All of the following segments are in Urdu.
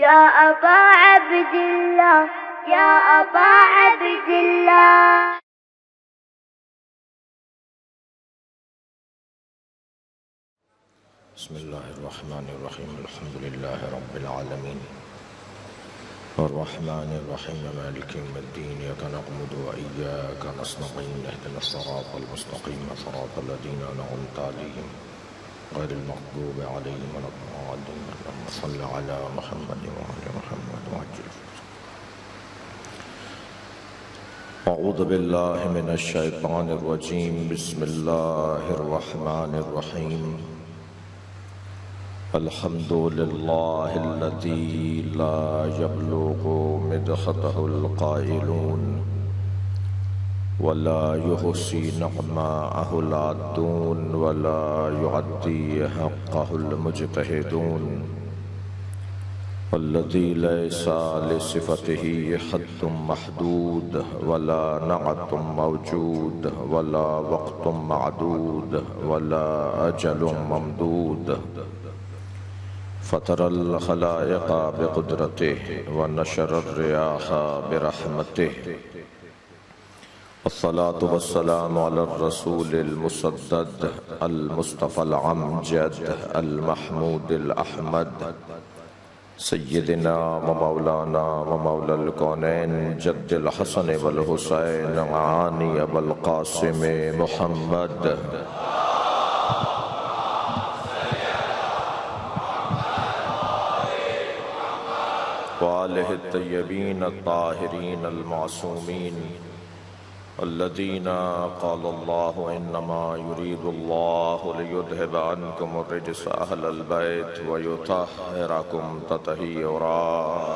يا أبا عبد الله يا أبا عبد الله. بسم الله الرحمن الرحيم. الحمد لله رب العالمين الرحمن الرحيم مالك يوم الدين. إياك نعبد وإياك نستعين اهدنا الصراط المستقيم صراط الذين أنعمت عليهم غير المغضوب عليهم ولا الضالين. اللهم صل على محمد وعلى محمد وعجل. أعوذ بالله من الشيطان الرجيم. بسم الله الرحمن الرحيم. الحمد لله الذي لا يبلغ مدحته القائلون ولا يحصي نعماءه العادون ولا يعدي حقه المجتهدون والذي ليس لصفته حد محدود ولا نعت موجود ولا وقت معدود ولا أجل ممدود فطر الخلائق بقدرته ونشر الرياح برحمته. الصلاة والسلام على الرسول المسدد المصطفى العمجد المحمود الأحمد سيدنا ومولانا ومولى الكونين جد الحسن والحسين عاني أبا القاسم محمد وآله الطيبين الطاهرين المعصومين الذين قال الله إنما يريد الله ليذهب عنكم الرجس أهل البيت ويطهركم تطهيرا.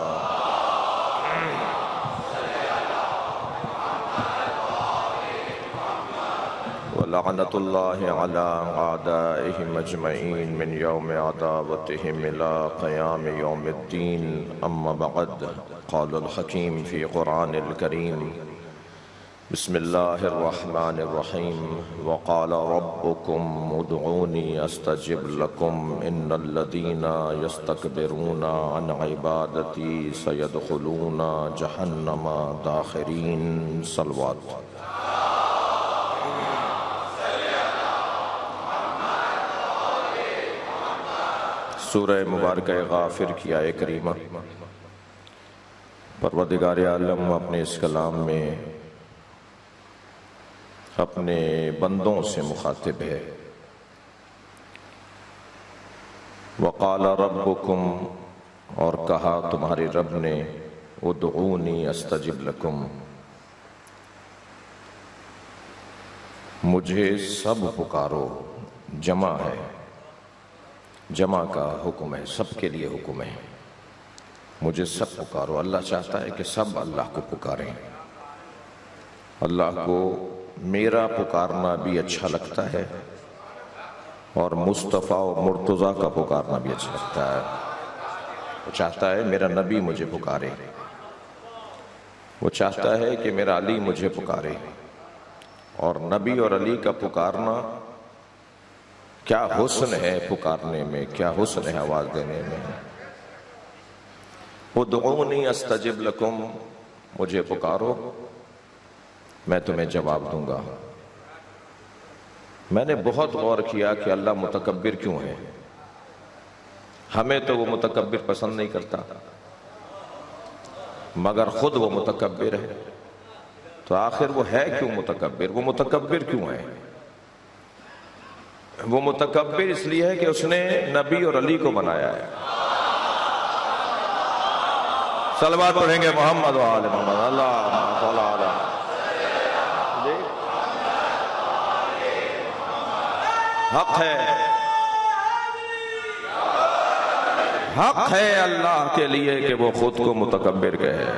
ولعنة الله على أعدائهم أجمعين من يوم عداوتهم إلى قيام يوم الدين. أما بعد. قال الحكيم في قرآن الكريم بسم الله الرحمن الرحيم. وقال ربكم ادعوني أستجب لكم إن الذين يستكبرون عن عبادتي سيدخلون جهنم داخرين. صلوات. سورہ مبارکہ غافر کی آیہ کریمہ پروردگار عالم اپنے اس کلام میں اپنے بندوں سے مخاطب ہے. وقال ربکم، اور کہا تمہارے رب نے، ادعونی استجب لکم، مجھے سب پکارو. جمع ہے، جمع کا حکم ہے، سب کے لیے حکم ہے. مجھے سب پکارو. اللہ چاہتا ہے کہ سب اللہ کو پکاریں. اللہ کو میرا پکارنا بھی اچھا لگتا ہے اور مصطفیٰ و مرتضیٰ کا پکارنا بھی اچھا لگتا ہے. وہ چاہتا ہے میرا نبی مجھے پکارے، وہ چاہتا ہے کہ میرا علی مجھے پکارے. اور نبی اور علی کا پکارنا کیا حسن ہے پکارنے میں، کیا حسن ہے آواز دینے میں. ادعونی استجب لکم، مجھے پکارو میں تمہیں جواب دوں گا. میں نے بہت غور کیا کہ اللہ متکبر کیوں ہے. ہمیں تو وہ متکبر پسند نہیں کرتا، مگر خود وہ متکبر ہے. تو آخر وہ ہے کیوں متکبر؟ وہ متکبر کیوں ہے؟ وہ متکبر اس لیے ہے کہ اس نے نبی اور علی کو بنایا ہے. صلوات پڑھیں گے محمد و آل محمد. اللہ صلی اللہ حق ہے، حق ہے اللہ کے لیے کہ وہ خود کو متکبر کہے.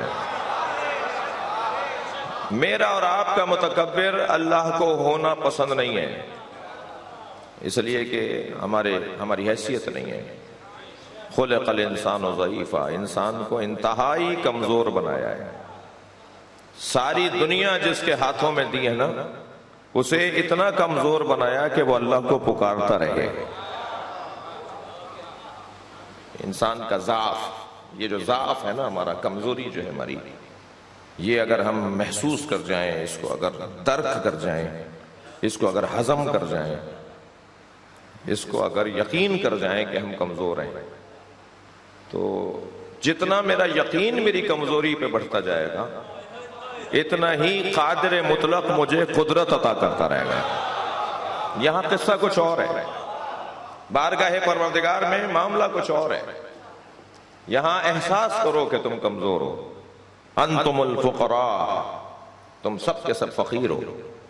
میرا اور آپ کا متکبر اللہ کو ہونا پسند نہیں ہے، اس لیے کہ ہماری حیثیت نہیں ہے. خلق الانسان ضعیفا، انسان کو انتہائی کمزور بنایا ہے. ساری دنیا جس کے ہاتھوں میں دی ہے نا، اسے اتنا کمزور بنایا کہ وہ اللہ کو پکارتا رہے. انسان کا ضعف یہ جو ضعف ہے نا ہمارا، کمزوری جو ہے ہماری، یہ اگر ہم محسوس کر جائیں، اس کو اگر درک کر جائیں، اس کو اگر ہضم کر جائیں، اس کو اگر یقین کر جائیں کہ ہم کمزور ہیں، تو جتنا میرا یقین میری کمزوری پہ بڑھتا جائے گا اتنا ہی قادر مطلق مجھے قدرت عطا کرتا رہے گا۔ یہاں قصہ کچھ اور ہے، بارگاہ پروردگار میں معاملہ کچھ اور ہے۔ یہاں احساس کرو کہ تم کمزور ہو، انتم الفقراء، تم سب کے سب فقیر ہو،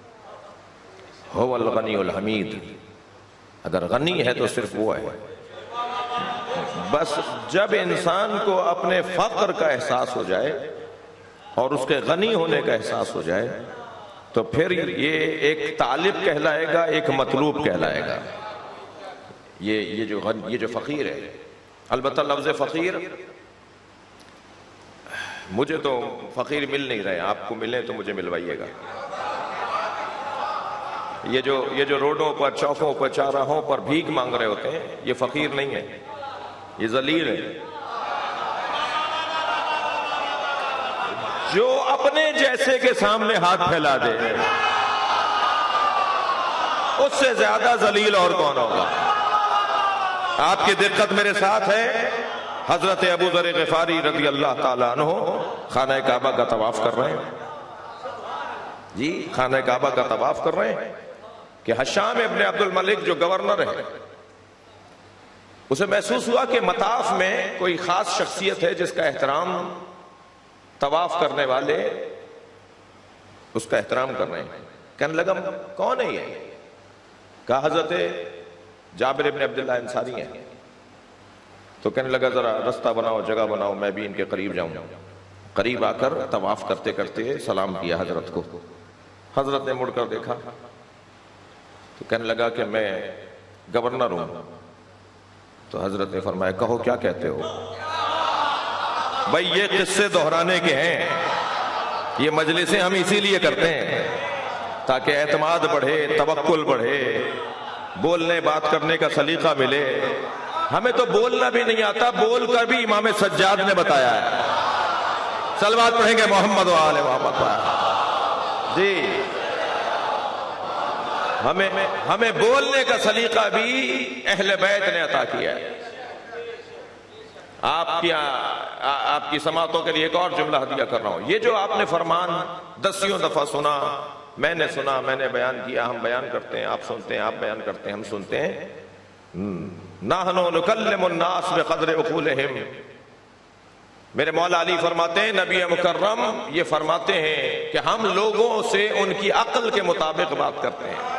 هو الغنی الحمید، اگر غنی ہے تو صرف وہ ہے۔ بس جب انسان کو اپنے فقر کا احساس ہو جائے اور اس کے غنی ہونے کا احساس ہو جائے تو پھر یہ ایک طالب کہلائے گا، ایک مطلوب کہلائے گا۔ یہ جو فقیر ہے، البتہ لفظ فقیر، مجھے تو فقیر مل نہیں رہے، آپ کو ملیں تو مجھے ملوائیے گا۔ یہ جو روڈوں پر، چوکوں پر، چوراہوں پر بھیک مانگ رہے ہوتے ہیں، یہ فقیر نہیں ہے، یہ ذلیل ہے۔ جو اپنے جیسے کے سامنے ہاتھ پھیلا دے اس سے زیادہ ذلیل اور کون ہوگا؟ آپ کی دقت میرے ساتھ ہے، حضرت ابو ذر غفاری رضی اللہ تعالیٰ عنہ خانہ کعبہ کا طواف کر رہے ہیں، جی خانہ کعبہ کا طواف کر رہے ہیں کہ حشام ابن عبد الملک جو گورنر ہے، اسے محسوس ہوا کہ مطاف میں کوئی خاص شخصیت ہے جس کا احترام طواف کرنے والے اس کا احترام کر رہے ہیں۔ کہنے لگا کون ہے یہ؟ کہا حضرت جابر ابن عبداللہ انصاری ہیں۔ تو کہنے لگا ذرا رستہ بناؤ، جگہ بناؤ، میں بھی ان کے قریب جاؤں۔ قریب آ کر طواف کرتے کرتے سلام کیا حضرت کو۔ حضرت نے مڑ کر دیکھا تو کہنے لگا کہ میں گورنر ہوں۔ تو حضرت نے فرمایا کہو کیا کہتے ہو؟ بھائی یہ قصے دہرانے کے ہیں، یہ مجلسیں ہم اسی لیے کرتے ہیں تاکہ اعتماد بڑھے، توکل بڑھے، بولنے بات کرنے کا سلیقہ ملے۔ ہمیں تو بولنا بھی نہیں آتا، بول کر بھی امام سجاد نے بتایا ہے۔ صلوات پڑھیں گے محمد و آل محمد پر؟ جی ہمیں بولنے کا سلیقہ بھی اہل بیت نے عطا کیا ہے۔ آپ کی سماعتوں کے لیے ایک اور جملہ ہدیہ کر رہا ہوں۔ یہ جو آپ نے فرمان دسیوں دفعہ سنا، میں نے بیان کیا، ہم بیان کرتے ہیں، آپ سنتے ہیں، آپ بیان کرتے ہیں، ہم سنتے ہیں۔ نحن نکلم الناس بقدر عقولہم، میرے مولا علی فرماتے ہیں، نبی مکرم یہ فرماتے ہیں کہ ہم لوگوں سے ان کی عقل کے مطابق بات کرتے ہیں۔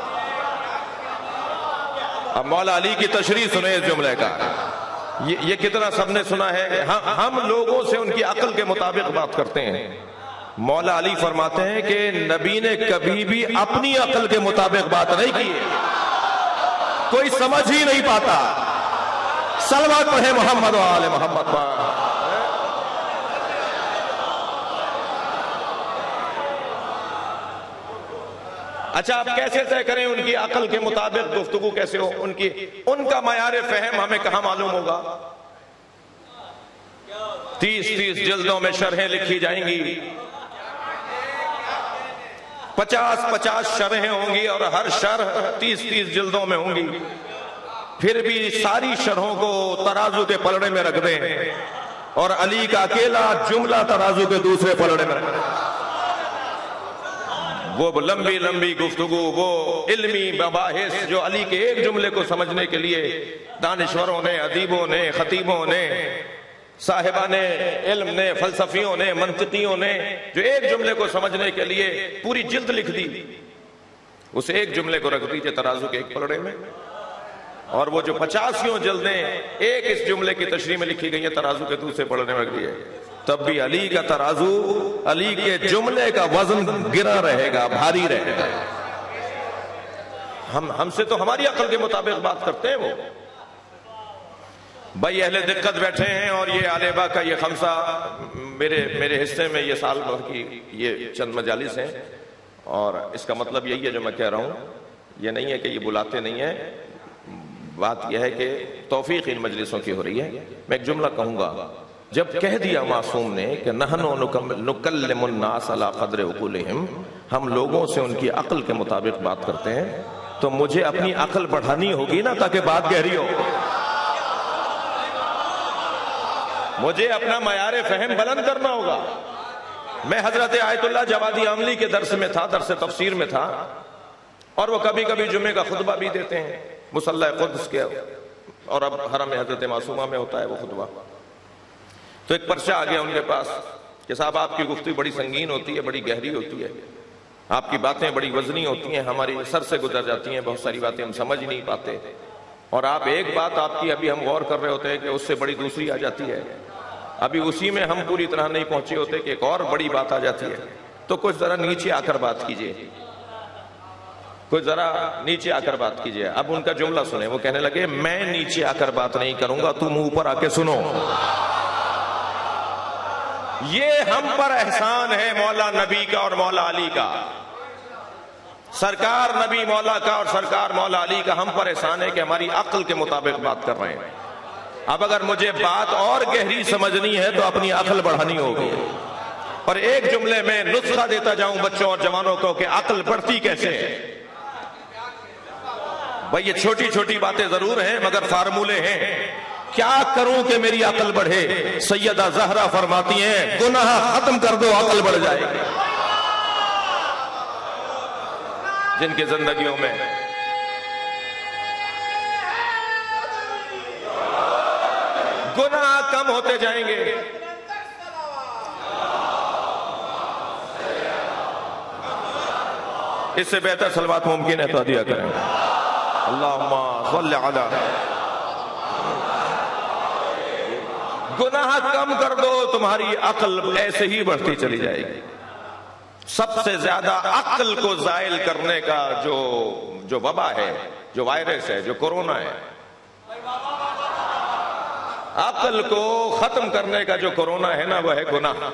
اب مولا علی کی تشریح سنیں اس جملے کا، یہ کتنا سب نے سنا ہے، ہم لوگوں سے ان کی عقل کے مطابق بات کرتے ہیں۔ مولا علی فرماتے ہیں کہ نبی نے کبھی بھی اپنی عقل کے مطابق بات نہیں کی، کوئی سمجھ ہی نہیں پاتا۔ صلوات پڑھے محمد و آل محمد پر۔ اچھا آپ کیسے طے کریں ان کی عقل کے مطابق گفتگو کیسے ہو؟ ان کا معیار فہم ہمیں کہاں معلوم ہوگا؟ 30 جلدوں میں شرحیں لکھی جائیں گی، 50 شرحیں ہوں گی اور ہر شرح 30 جلدوں میں ہوں گی۔ پھر بھی ساری شرحوں کو ترازو کے پلڑے میں رکھ دیں اور علی کا اکیلا جملہ ترازو کے دوسرے پلڑے میں رکھ دیں۔ وہ لمبی گفتگو، وہ علمی مباحث جو علی کے ایک جملے کو سمجھنے کے لیے دانشوروں نے، ادیبوں نے، خطیبوں نے، صاحبان علم نے، فلسفیوں نے، منطقیوں نے جو ایک جملے کو سمجھنے کے لیے پوری جلد لکھ دی، اس ایک جملے کو رکھ دیجئے ترازو کے ایک پلڑے میں، اور وہ جو 50 جلدیں ایک اس جملے کی تشریح میں لکھی گئی ہیں ترازو کے دوسرے پلڑے میں رکھ دیے، تب بھی علی کا ترازو، علی کے جملے کا وزن گرا رہے گا، بھاری رہے گا۔ ہم سے تو ہماری عقل کے مطابق بات کرتے ہیں۔ وہ بھائی اہل دقت بیٹھے ہیں اور یہ آلیبا کا یہ خمسہ میرے حصے میں یہ سال بھر کی یہ چند مجالس ہیں، اور اس کا مطلب یہی ہے جو میں کہہ رہا ہوں، یہ نہیں ہے کہ یہ بلاتے نہیں ہیں، بات یہ ہے کہ توفیق ان مجلسوں کی ہو رہی ہے۔ میں ایک جملہ کہوں گا جب کہہ دیا معصوم نے کہ نحنو نکلم الناس علی قدر عقولہم، ہم لوگوں سے ان کی عقل کے مطابق بات کرتے ہیں، تو مجھے اپنی عقل بڑھانی ہوگی نا تاکہ بات گہری ہو، مجھے اپنا معیار فہم بلند کرنا ہوگا۔ میں حضرت آیت اللہ جوادی عملی کے درس میں تھا، درس تفسیر میں تھا، اور وہ کبھی کبھی جمعے کا خطبہ بھی دیتے ہیں مصلی قدس کے، اور اب حرم حضرت معصومہ میں ہوتا ہے وہ خطبہ۔ تو ایک پرچہ آ گیا ان کے پاس کہ صاحب آپ کی گفتگو بڑی سنگین ہوتی ہے، بڑی گہری ہوتی ہے، آپ کی باتیں بڑی وزنی ہوتی ہیں، ہماری سر سے گزر جاتی ہیں، بہت ساری باتیں ہم سمجھ نہیں پاتے، اور آپ ایک بات آپ کی ابھی ہم غور کر رہے ہوتے ہیں کہ اس سے بڑی دوسری آ جاتی ہے، ابھی اسی میں ہم پوری طرح نہیں پہنچے ہوتے کہ ایک اور بڑی بات آ جاتی ہے، تو کچھ ذرا نیچے آ کر بات کیجئے، کچھ ذرا نیچے آ کر بات کیجئے۔ اب ان کا جملہ سنیں، وہ کہنے لگے میں نیچے آ کر بات نہیں کروں گا، تم اوپر آ کے سنو۔ یہ ہم پر احسان ہے مولا نبی کا اور مولا علی کا، سرکار نبی مولا کا اور سرکار مولا علی کا ہم پر احسان ہے کہ ہماری عقل کے مطابق بات کر رہے ہیں۔ اب اگر مجھے بات اور گہری سمجھنی ہے تو اپنی عقل بڑھانی ہوگی، اور ایک جملے میں نسخہ دیتا جاؤں بچوں اور جوانوں کو کہ عقل بڑھتی کیسے ہے۔ بھئی یہ چھوٹی چھوٹی باتیں ضرور ہیں مگر فارمولے ہیں۔ کیا کروں کہ میری عقل بڑھے؟ سیدہ زہرا فرماتی ہیں گناہ ختم کر دو عقل بڑھ جائے گی۔ جن کی زندگیوں میں گناہ کم ہوتے جائیں گے، اس سے بہتر صلوات ممکن ہے تو عطیہ کریں۔ اللہم صلی علی، گناہ کم کر دو، تمہاری عقل ایسے ہی بڑھتی چلی جائے گی۔ سب سے زیادہ عقل کو زائل کرنے کا جو وبا ہے، جو وائرس ہے، جو کورونا ہے، عقل کو ختم کرنے کا جو کورونا ہے نا وہ ہے گناہ۔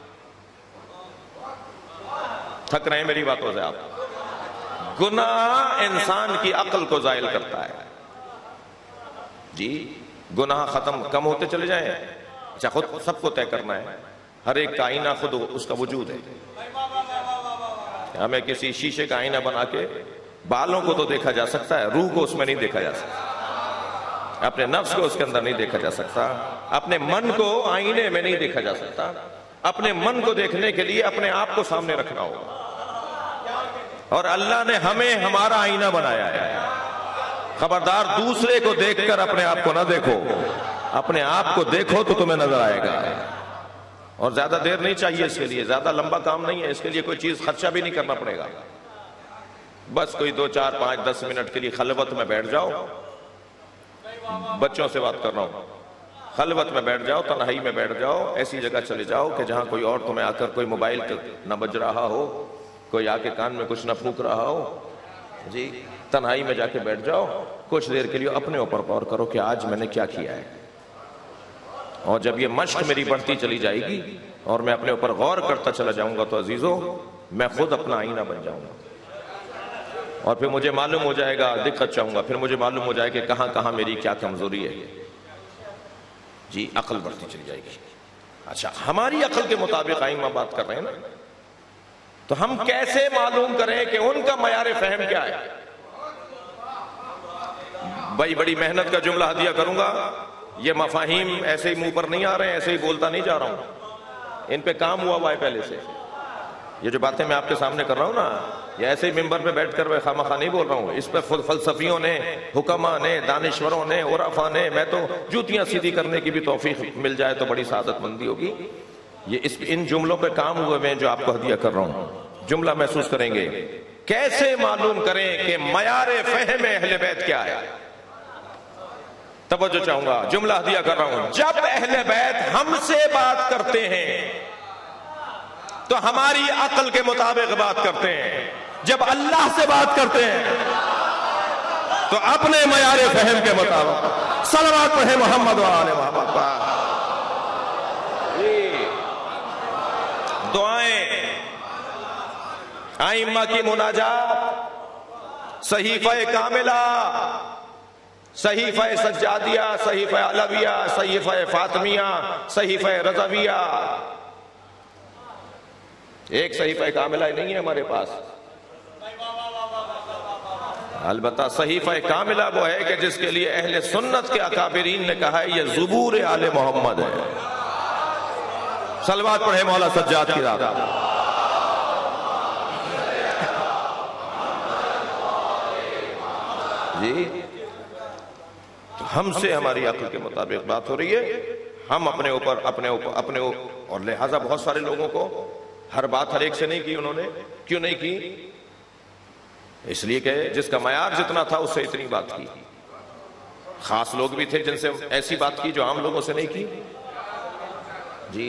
تھک رہے ہیں میری باتوں سے آپ؟ گناہ انسان کی عقل کو زائل کرتا ہے۔ جی گناہ ختم کم ہوتے چلے جائیں، اچھا خود سب کو طے کرنا ہے، ہر ایک کا آئینہ خود اس کا وجود ہے۔ ہمیں کسی شیشے کا آئینہ بنا کے بالوں کو تو دیکھا جا سکتا ہے، روح کو اس میں نہیں دیکھا جا سکتا، اپنے نفس کو اس کے اندر نہیں دیکھا جا سکتا، اپنے من کو آئینے میں نہیں دیکھا جا سکتا۔ اپنے من کو دیکھنے کے لیے اپنے آپ کو سامنے رکھنا ہوگا، اور اللہ نے ہمیں ہمارا آئینہ بنایا ہے۔ خبردار دوسرے کو دیکھ کر اپنے آپ کو نہ دیکھو، اپنے آپ کو دیکھو تو تمہیں نظر آئے گا۔ اور زیادہ دیر نہیں چاہیے اس کے لیے، زیادہ لمبا کام نہیں ہے، اس کے لیے کوئی چیز خرچہ بھی نہیں کرنا پڑے گا، بس کوئی 2 4 5 10 منٹ کے لیے خلوت میں بیٹھ جاؤ، بچوں سے بات کر رہا ہوں، خلوت میں بیٹھ جاؤ، تنہائی میں بیٹھ جاؤ، ایسی جگہ چلے جاؤ کہ جہاں کوئی اور تمہیں آ کر کوئی موبائل نہ بج رہا ہو، کوئی آ کے کان میں کچھ نہ پھونک رہا ہو، جی تنہائی میں جا کے بیٹھ جاؤ، کچھ دیر کے لیے اپنے اوپر غور کرو کہ آج میں نے کیا کیا ہے۔ اور جب یہ مشق میری بڑھتی چلی جائے گی اور میں اپنے اوپر غور کرتا چلا جاؤں گا تو عزیزو میں خود اپنا آئینہ بن جاؤں گا، اور پھر مجھے معلوم ہو جائے گا، دقت چاہوں گا، پھر مجھے معلوم ہو جائے کہ کہاں کہاں میری کیا کمزوری ہے۔ جی عقل بڑھتی چلی جائے گی۔ اچھا ہماری عقل کے مطابق آئمہ بات کر رہے ہیں نا، تو ہم کیسے معلوم کریں کہ ان کا معیار فہم کیا ہے؟ بھائی بڑی محنت کا جملہ ہدیہ کروں گا، یہ مفاہیم ایسے ہی منہ پر نہیں آ رہے ہیں، ایسے ہی بولتا نہیں جا رہا ہوں، ان پہ کام ہوا ہے پہلے سے۔ یہ جو باتیں میں آپ کے سامنے کر رہا ہوں نا، یہ ایسے ہی ممبر پہ بیٹھ کر میں خامخواہ نہیں بول رہا ہوں، اس پہ فلسفیوں نے، حکماء نے، دانشوروں نے، عرفاء نے، میں تو جوتیاں سیدھی کرنے کی بھی توفیق مل جائے تو بڑی سعادت مندی ہوگی۔ یہ ان جملوں پہ کام ہوئے میں جو آپ کو ہدیہ کر رہا ہوں، جملہ محسوس کریں گے۔ کیسے معلوم کریں کہ معیار فہم اہل بیت کیا ہے؟ توجہ چاہوں گا، جملہ ہدیہ کر رہا ہوں۔ جب اہل بیت ہم سے بات کرتے ہیں تو ہماری عقل کے مطابق بات کرتے ہیں، جب اللہ سے بات کرتے ہیں تو اپنے معیار فہم کے مطابق۔ صلوات پڑھیں محمد وآل محمد پر۔ دعائیں، ائمہ کی مناجات، صحیفہ کاملہ، صحیفہ سجادیہ، صحیفہ علویہ، صحیفہ فاطمیہ، صحیفہ رضویہ، ایک صحیفہ کاملہ نہیں ہے ہمارے پاس۔ البتہ صحیفہ کاملہ وہ ہے کہ جس کے لیے اہل سنت کے اکابرین نے کہا ہے یہ زبور آل محمد ہے۔ صلوات پڑھے مولا سجاد کی ذات۔ جی ہم سے ہماری عقل کے مطابق بات ہو رہی ہے، ہم اپنے اوپر اور لہٰذا بہت سارے لوگوں کو ہر بات ہر ایک سے نہیں کی انہوں نے۔ کیوں نہیں کی؟ اس لیے کہ جس کا معیار جتنا تھا اس سے اتنی بات کی۔ خاص لوگ بھی تھے جن سے ایسی بات کی جو عام لوگوں سے نہیں کی۔ جی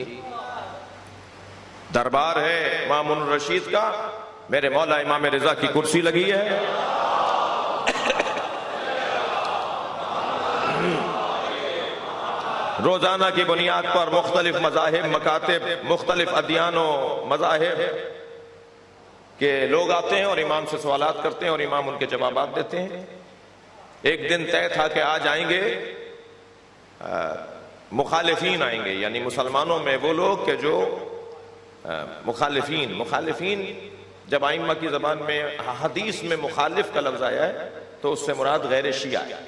دربار ہے مامون الرشید کا، میرے مولا امام رضا کی کرسی لگی ہے، روزانہ کی بنیاد پر مختلف مذاہب، مکاتب، مختلف ادیان و مذاہب کے لوگ آتے ہیں اور امام سے سوالات کرتے ہیں اور امام ان کے جوابات دیتے ہیں۔ ایک دن طے تھا کہ آج آئیں گے مخالفین، آئیں گے یعنی مسلمانوں میں وہ لوگ کہ جو مخالفین جب ائمہ کی زبان میں حدیث میں مخالف کا لفظ آیا ہے تو اس سے مراد غیر شیعہ ہے۔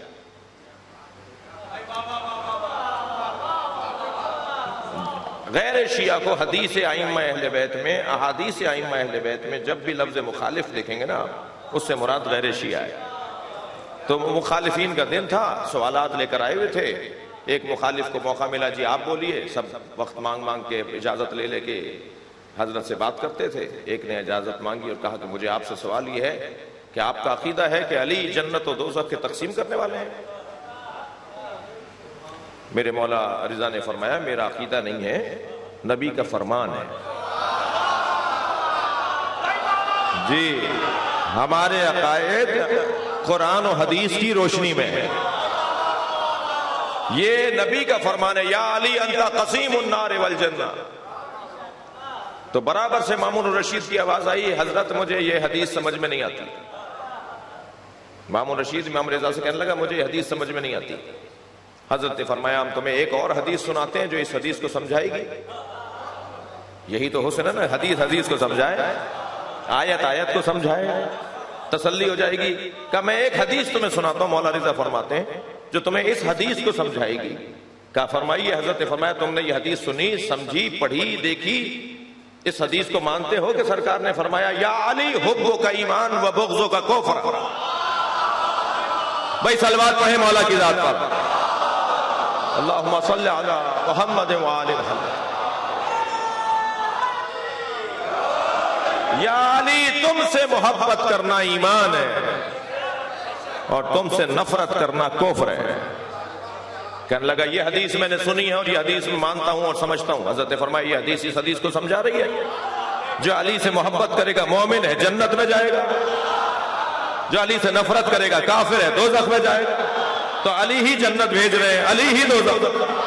غیر شیعہ کو حدیث ائمہ اہل بیت میں، احادیث ائمہ اہل بیت میں جب بھی لفظ مخالف دیکھیں گے نا اس سے مراد غیر شیعہ ہے۔ تو مخالفین کا دن تھا، سوالات لے کر آئے ہوئے تھے۔ ایک مخالف کو موقع ملا، جی آپ بولیے، سب وقت مانگ کے اجازت لے لے کے حضرت سے بات کرتے تھے۔ ایک نے اجازت مانگی اور کہا کہ مجھے آپ سے سوال یہ ہے کہ آپ کا عقیدہ ہے کہ علی جنت و دوزخ کے تقسیم کرنے والے ہیں؟ میرے مولا رضا نے فرمایا میرا عقیدہ نہیں ہے، نبی کا فرمان ہے۔ جی ہمارے عقائد قرآن و حدیث کی روشنی میں ہے، یہ نبی کا فرمان ہے، یا علی انت قسیم النار والجنہ۔ تو برابر سے مامون الرشید کی آواز آئی، حضرت مجھے یہ حدیث سمجھ میں نہیں آتی۔ مامون رشید امام رضا سے کہنے لگا مجھے یہ حدیث سمجھ میں نہیں آتی۔ حضرت نے فرمایا ہم تمہیں ایک اور حدیث سناتے ہیں جو اس حدیث کو سمجھائے گی۔ یہی تو حسن ہے نا، حدیث کو سمجھائے، آیت کو سمجھائے، تسلی ہو جائے گی۔ کہ میں ایک حدیث تمہیں سناتا ہوں، مولا رضا فرماتے ہیں، جو تمہیں اس حدیث کو سمجھائے گی۔ کہا فرمائیے۔ حضرت نے فرمایا تم نے یہ حدیث سنی، سمجھی، پڑھی، دیکھی، اس حدیث کو مانتے ہو؟ کہ سرکار نے فرمایا یا علی حبو کا ایمان و بغضو کا کفر۔ بھائی صلوات پڑھیں مولا کی ذات پر، اللہم صلی علی محمد وآل محمد۔ یا علی تم سے محبت کرنا ایمان ہے اور تم سے نفرت کرنا کفر ہے۔ کہنے لگا یہ حدیث میں نے سنی ہے اور یہ حدیث میں مانتا ہوں اور سمجھتا ہوں۔ حضرت نے فرمایا یہ حدیث اس حدیث کو سمجھا رہی ہے، جو علی سے محبت کرے گا مومن ہے، جنت میں جائے گا، جو علی سے نفرت کرے گا کافر ہے، دوزخ میں جائے گا۔ تو علی ہی جنت بھیج رہے ہیں، علی ہی دوزخ۔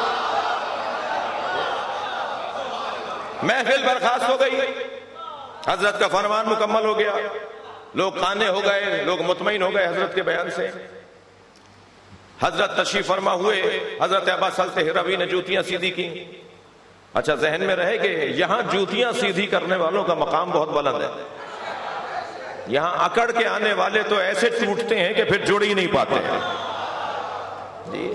محفل برخاست ہو گئی، حضرت کا فرمان مکمل ہو گیا، لوگ قانے ہو گئے، لوگ مطمئن ہو گئے حضرت کے بیان سے۔ حضرت تشریف فرما ہوئے، حضرت ابا صلت ہروی نے جوتیاں سیدھی کی۔ اچھا ذہن میں رہے کہ یہاں جوتیاں سیدھی کرنے والوں کا مقام بہت بلند ہے، یہاں اکڑ کے آنے والے تو ایسے ٹوٹتے ہیں کہ پھر جڑ ہی نہیں پاتے۔ جی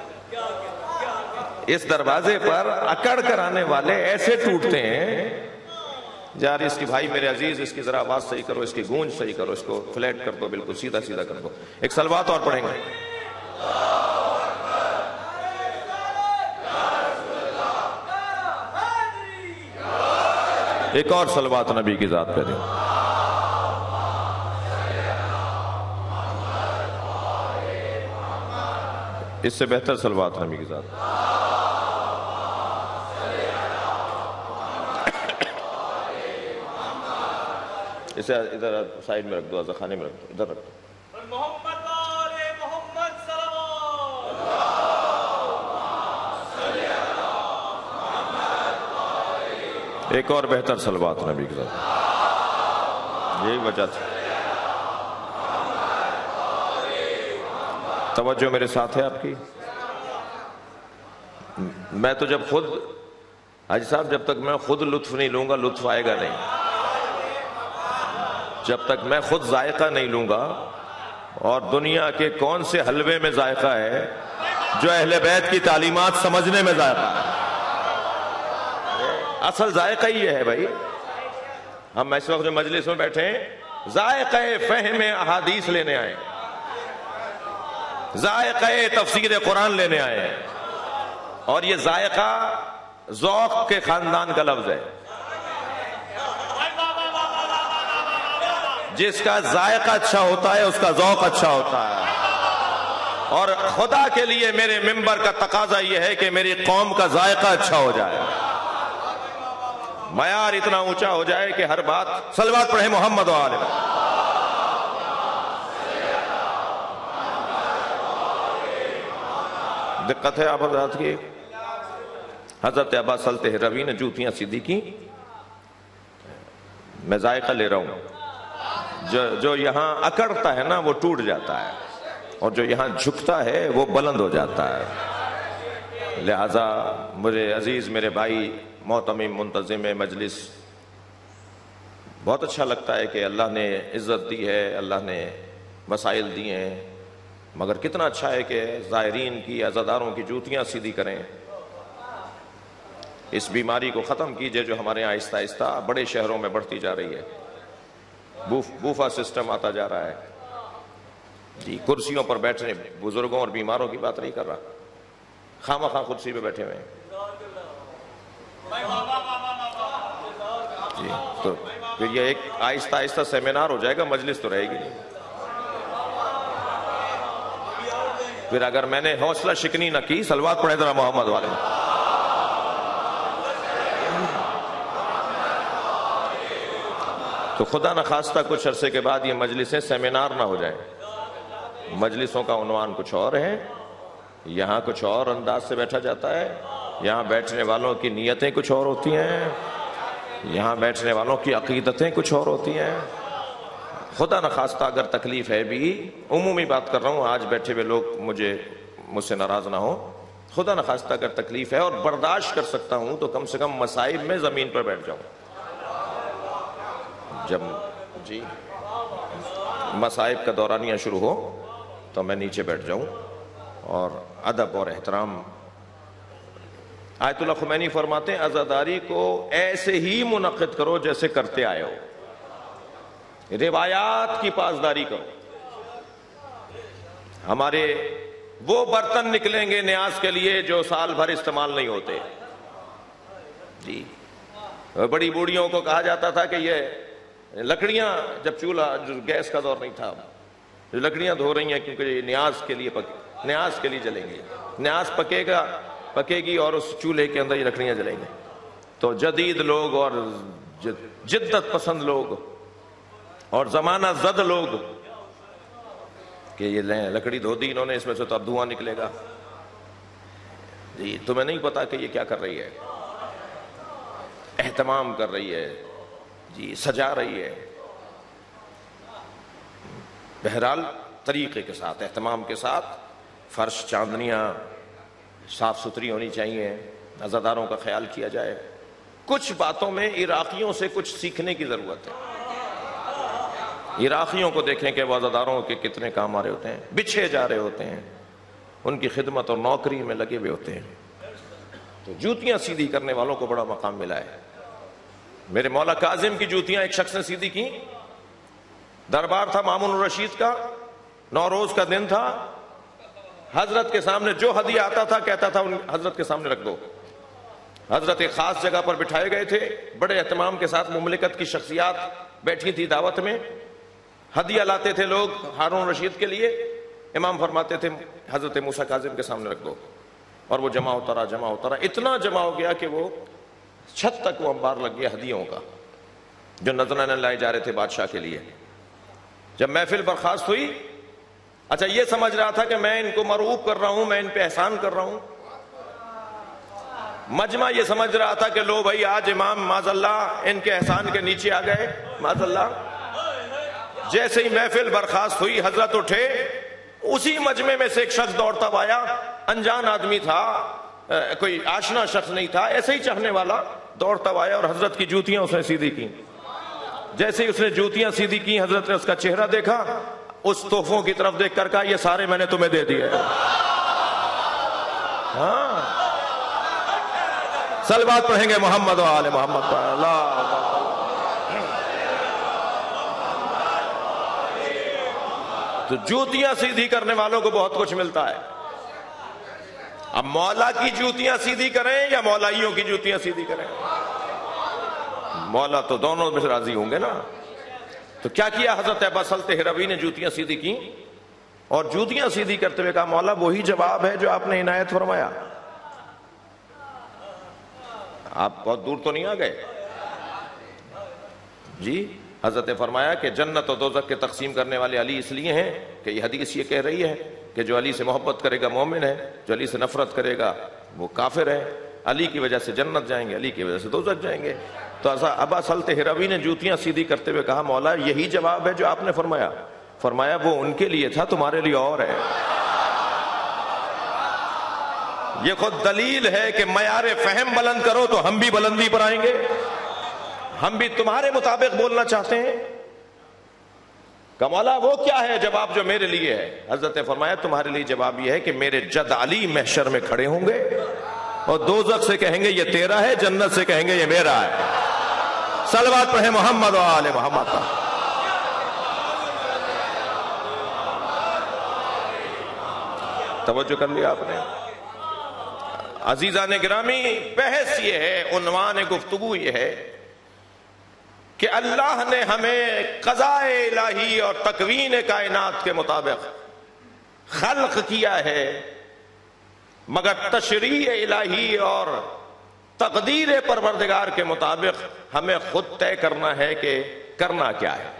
اس دروازے پر اکڑ کر آنے والے ایسے ٹوٹتے ہیں، یار اس کی بھائی میرے عزیز اس کی ذرا آواز صحیح کرو، اس کی گونج صحیح کرو، اس کو فلیٹ کر دو، بالکل سیدھا سیدھا کر دو۔ ایک صلوات اور پڑھیں گے۔ ایک اور صلوات نبی کی ذات پہ دیں۔ اس سے بہتر صلوات نبی کی ذات۔ اسے ادھر سائڈ میں رکھ دو، عزا خانے میں رکھ دو، ادھر رکھ دو۔ ایک اور بہتر صلوات نبی کی ذات، یہی وجہ تھی۔ توجہ میرے ساتھ ہے آپ کی؟ میں تو جب خود حاجی صاحب جب تک میں خود لطف نہیں لوں گا لطف آئے گا نہیں. جب تک میں خود ذائقہ نہیں لوں گا. اور دنیا کے کون سے حلوے میں ذائقہ ہے جو اہل بیت کی تعلیمات سمجھنے میں ذائقہ ہے؟ اصل ذائقہ ہی یہ ہے بھائی. ہم اس وقت جو مجلس میں بیٹھے ہیں ذائقہ فہم احادیث لینے آئے, ذائقہ تفسیر قرآن لینے آئے ہیں. اور یہ ذائقہ ذوق کے خاندان کا لفظ ہے. جس کا ذائقہ اچھا ہوتا ہے اس کا ذوق اچھا ہوتا ہے. اور خدا کے لیے میرے ممبر کا تقاضا یہ ہے کہ میری قوم کا ذائقہ اچھا ہو جائے, معیار اتنا اونچا ہو جائے کہ ہر بات صلوات پڑھے محمد و آل محمد. دقت ہے آپ حضرات کی. حضرت عباس التہروی نے جوتیاں سیدھی کی, میں ذائقہ لے رہا ہوں. جو یہاں اکڑتا ہے نا وہ ٹوٹ جاتا ہے, اور جو یہاں جھکتا ہے وہ بلند ہو جاتا ہے. لہذا مجھے عزیز میرے بھائی محتمم منتظم مجلس, بہت اچھا لگتا ہے کہ اللہ نے عزت دی ہے, اللہ نے وسائل دی ہیں, مگر کتنا اچھا ہے کہ زائرین کی عزاداروں کی جوتیاں سیدھی کریں. اس بیماری کو ختم کیجئے جو ہمارے یہاں آہستہ آہستہ بڑے شہروں میں بڑھتی جا رہی ہے. بوفا سسٹم آتا جا رہا ہے جی. کرسیوں پر بیٹھنے بزرگوں اور بیماروں کی بات نہیں کر رہا, خواہ کرسی پہ بیٹھے ہوئے ہیں جی. تو پھر یہ ایک آہستہ آہستہ سیمینار ہو جائے گا, مجلس تو رہے گی نہیں. پھر اگر میں نے حوصلہ شکنی نہ کی, صلوات پڑھے ذرا محمد والے, تو خدا نخواستہ کچھ عرصے کے بعد یہ مجلسیں سیمینار نہ ہو جائیں. مجلسوں کا عنوان کچھ اور ہے, یہاں کچھ اور انداز سے بیٹھا جاتا ہے, یہاں بیٹھنے والوں کی نیتیں کچھ اور ہوتی ہیں, یہاں بیٹھنے والوں کی عقیدتیں کچھ اور ہوتی ہیں. خدا نخواستہ اگر تکلیف ہے بھی, عمومی بات کر رہا ہوں, آج بیٹھے ہوئے لوگ مجھ سے ناراض نہ ہو, خدا نخواستہ اگر تکلیف ہے اور برداشت کر سکتا ہوں تو کم سے کم مصائب میں زمین پر بیٹھ جاؤں. جب جی مصائب کا دورانیہ شروع ہو تو میں نیچے بیٹھ جاؤں, اور ادب اور احترام. آیت اللہ خمینی فرماتے ہیں عزاداری کو ایسے ہی منعقد کرو جیسے کرتے آئے ہو, روایات کی پاسداری کرو. ہمارے وہ برتن نکلیں گے نیاز کے لیے جو سال بھر استعمال نہیں ہوتے جی. بڑی بوڑھیوں کو کہا جاتا تھا کہ یہ لکڑیاں, جب چولہا گیس کا دور نہیں تھا, جو لکڑیاں دھو رہی ہیں کیونکہ یہ نیاز کے لیے نیاز کے لیے جلیں گے, نیاز پکے گی اور اس چولہے کے اندر یہ لکڑیاں جلیں گے. تو جدید لوگ اور جدت پسند لوگ اور زمانہ زد لوگ کہ یہ لکڑی دھو دی انہوں نے, اس میں سے تو اب دھواں نکلے گا جی. تمہیں نہیں پتا کہ یہ کیا کر رہی ہے, اہتمام کر رہی ہے جی, سجا رہی ہے. بہرحال طریقے کے ساتھ, اہتمام کے ساتھ, فرش چاندنیاں صاف ستھری ہونی چاہیے, عزاداروں کا خیال کیا جائے. کچھ باتوں میں عراقیوں سے کچھ سیکھنے کی ضرورت ہے. عراقیوں کو دیکھیں کہ وہ عزاداروں کے کتنے کام آ رہے ہوتے ہیں, بچھے جا رہے ہوتے ہیں, ان کی خدمت اور نوکری میں لگے ہوئے ہوتے ہیں. تو جوتیاں سیدھی کرنے والوں کو بڑا مقام ملا ہے. میرے مولا کاظم کی جوتیاں ایک شخص نے سیدھی کی. دربار تھا مامون الرشید کا, نوروز کا دن تھا, حضرت کے سامنے جو ہدیہ آتا تھا کہتا تھا حضرت کے سامنے رکھ دو. حضرت ایک خاص جگہ پر بٹھائے گئے تھے, بڑے اہتمام کے ساتھ مملکت کی شخصیات بیٹھی تھی دعوت میں, ہدیہ لاتے تھے لوگ ہارون رشید کے لیے. امام فرماتے تھے حضرت موسیٰ کاظم کے سامنے رکھ دو, اور وہ جمع ہوتا رہا, اتنا جمع ہو گیا کہ وہ چھت تک وہ انبار لگ گیا ہدیوں کا جو نذرانے لائے جا رہے تھے بادشاہ کے لیے. جب محفل برخاست ہوئی, اچھا یہ سمجھ رہا تھا کہ میں ان کو مرعوب کر رہا ہوں, میں ان پہ احسان کر رہا ہوں. مجمع یہ سمجھ رہا تھا کہ لو بھائی آج امام معاذ اللہ ان کے احسان کے نیچے آ گئے معاذ اللہ. جیسے ہی محفل برخاست ہوئی حضرت اٹھے, اسی مجمع میں سے ایک شخص دوڑتا آیا، انجان آدمی تھا، کوئی آشنا شخص نہیں تھا، ایسے ہی چاہنے والا دوڑتا آیا اور حضرت کی جوتیاں اس نے سیدھی کی۔ جیسے ہی اس نے جوتیاں سیدھی کی، حضرت نے اس کا چہرہ دیکھا، اس تحفوں کی طرف دیکھ کر کہا یہ سارے میں نے تمہیں دے دیے۔ ہاں، صلوات پڑھیں گے محمد و آل محمد پر۔ اللہ تو جوتیاں سیدھی کرنے والوں کو بہت کچھ ملتا ہے۔ اب مولا کی جوتیاں سیدھی کریں یا مولائیوں کی جوتیاں سیدھی کریں؟ مولا تو دونوں میں راضی ہوں گے نا۔ تو کیا کیا حضرت ابا سلط ہروی نے؟ جوتیاں سیدھی کی اور جوتیاں سیدھی کرتے ہوئے کہا مولا وہی جواب ہے جو آپ نے عنایت فرمایا۔ آپ بہت دور تو نہیں آ گئے جی۔ حضرت نے فرمایا کہ جنت و دوزخ کے تقسیم کرنے والے علی اس لیے ہیں کہ یہ حدیث یہ کہہ رہی ہے کہ جو علی سے محبت کرے گا مومن ہے، جو علی سے نفرت کرے گا وہ کافر ہے۔ علی کی وجہ سے جنت جائیں گے، علی کی وجہ سے دوزخ جائیں گے۔ تو ابا سلط ہروی نے جوتیاں سیدھی کرتے ہوئے کہا مولا یہی جواب ہے جو آپ نے فرمایا۔ فرمایا وہ ان کے لیے تھا، تمہارے لیے اور ہے۔ یہ خود دلیل ہے کہ معیار فہم بلند کرو تو ہم بھی بلندی پر آئیں گے، ہم بھی تمہارے مطابق بولنا چاہتے ہیں۔ کہ مولا وہ کیا ہے جواب جو میرے لیے ہے؟ حضرت نے فرمایا تمہارے لیے جواب یہ ہے کہ میرے جد علی محشر میں کھڑے ہوں گے اور دوزخ سے کہیں گے یہ تیرا ہے، جنت سے کہیں گے یہ میرا ہے۔ صلوات پڑھیں محمد و آل محمد پر۔ توجہ کر لیا آپ نے؟ عزیزان گرامی، بحث یہ ہے، عنوان گفتگو یہ ہے کہ اللہ نے ہمیں قضاء الہی اور تکوین کائنات کے مطابق خلق کیا ہے، مگر تشریع الہی اور تقدیر پروردگار کے مطابق ہمیں خود طے کرنا ہے کہ کرنا کیا ہے۔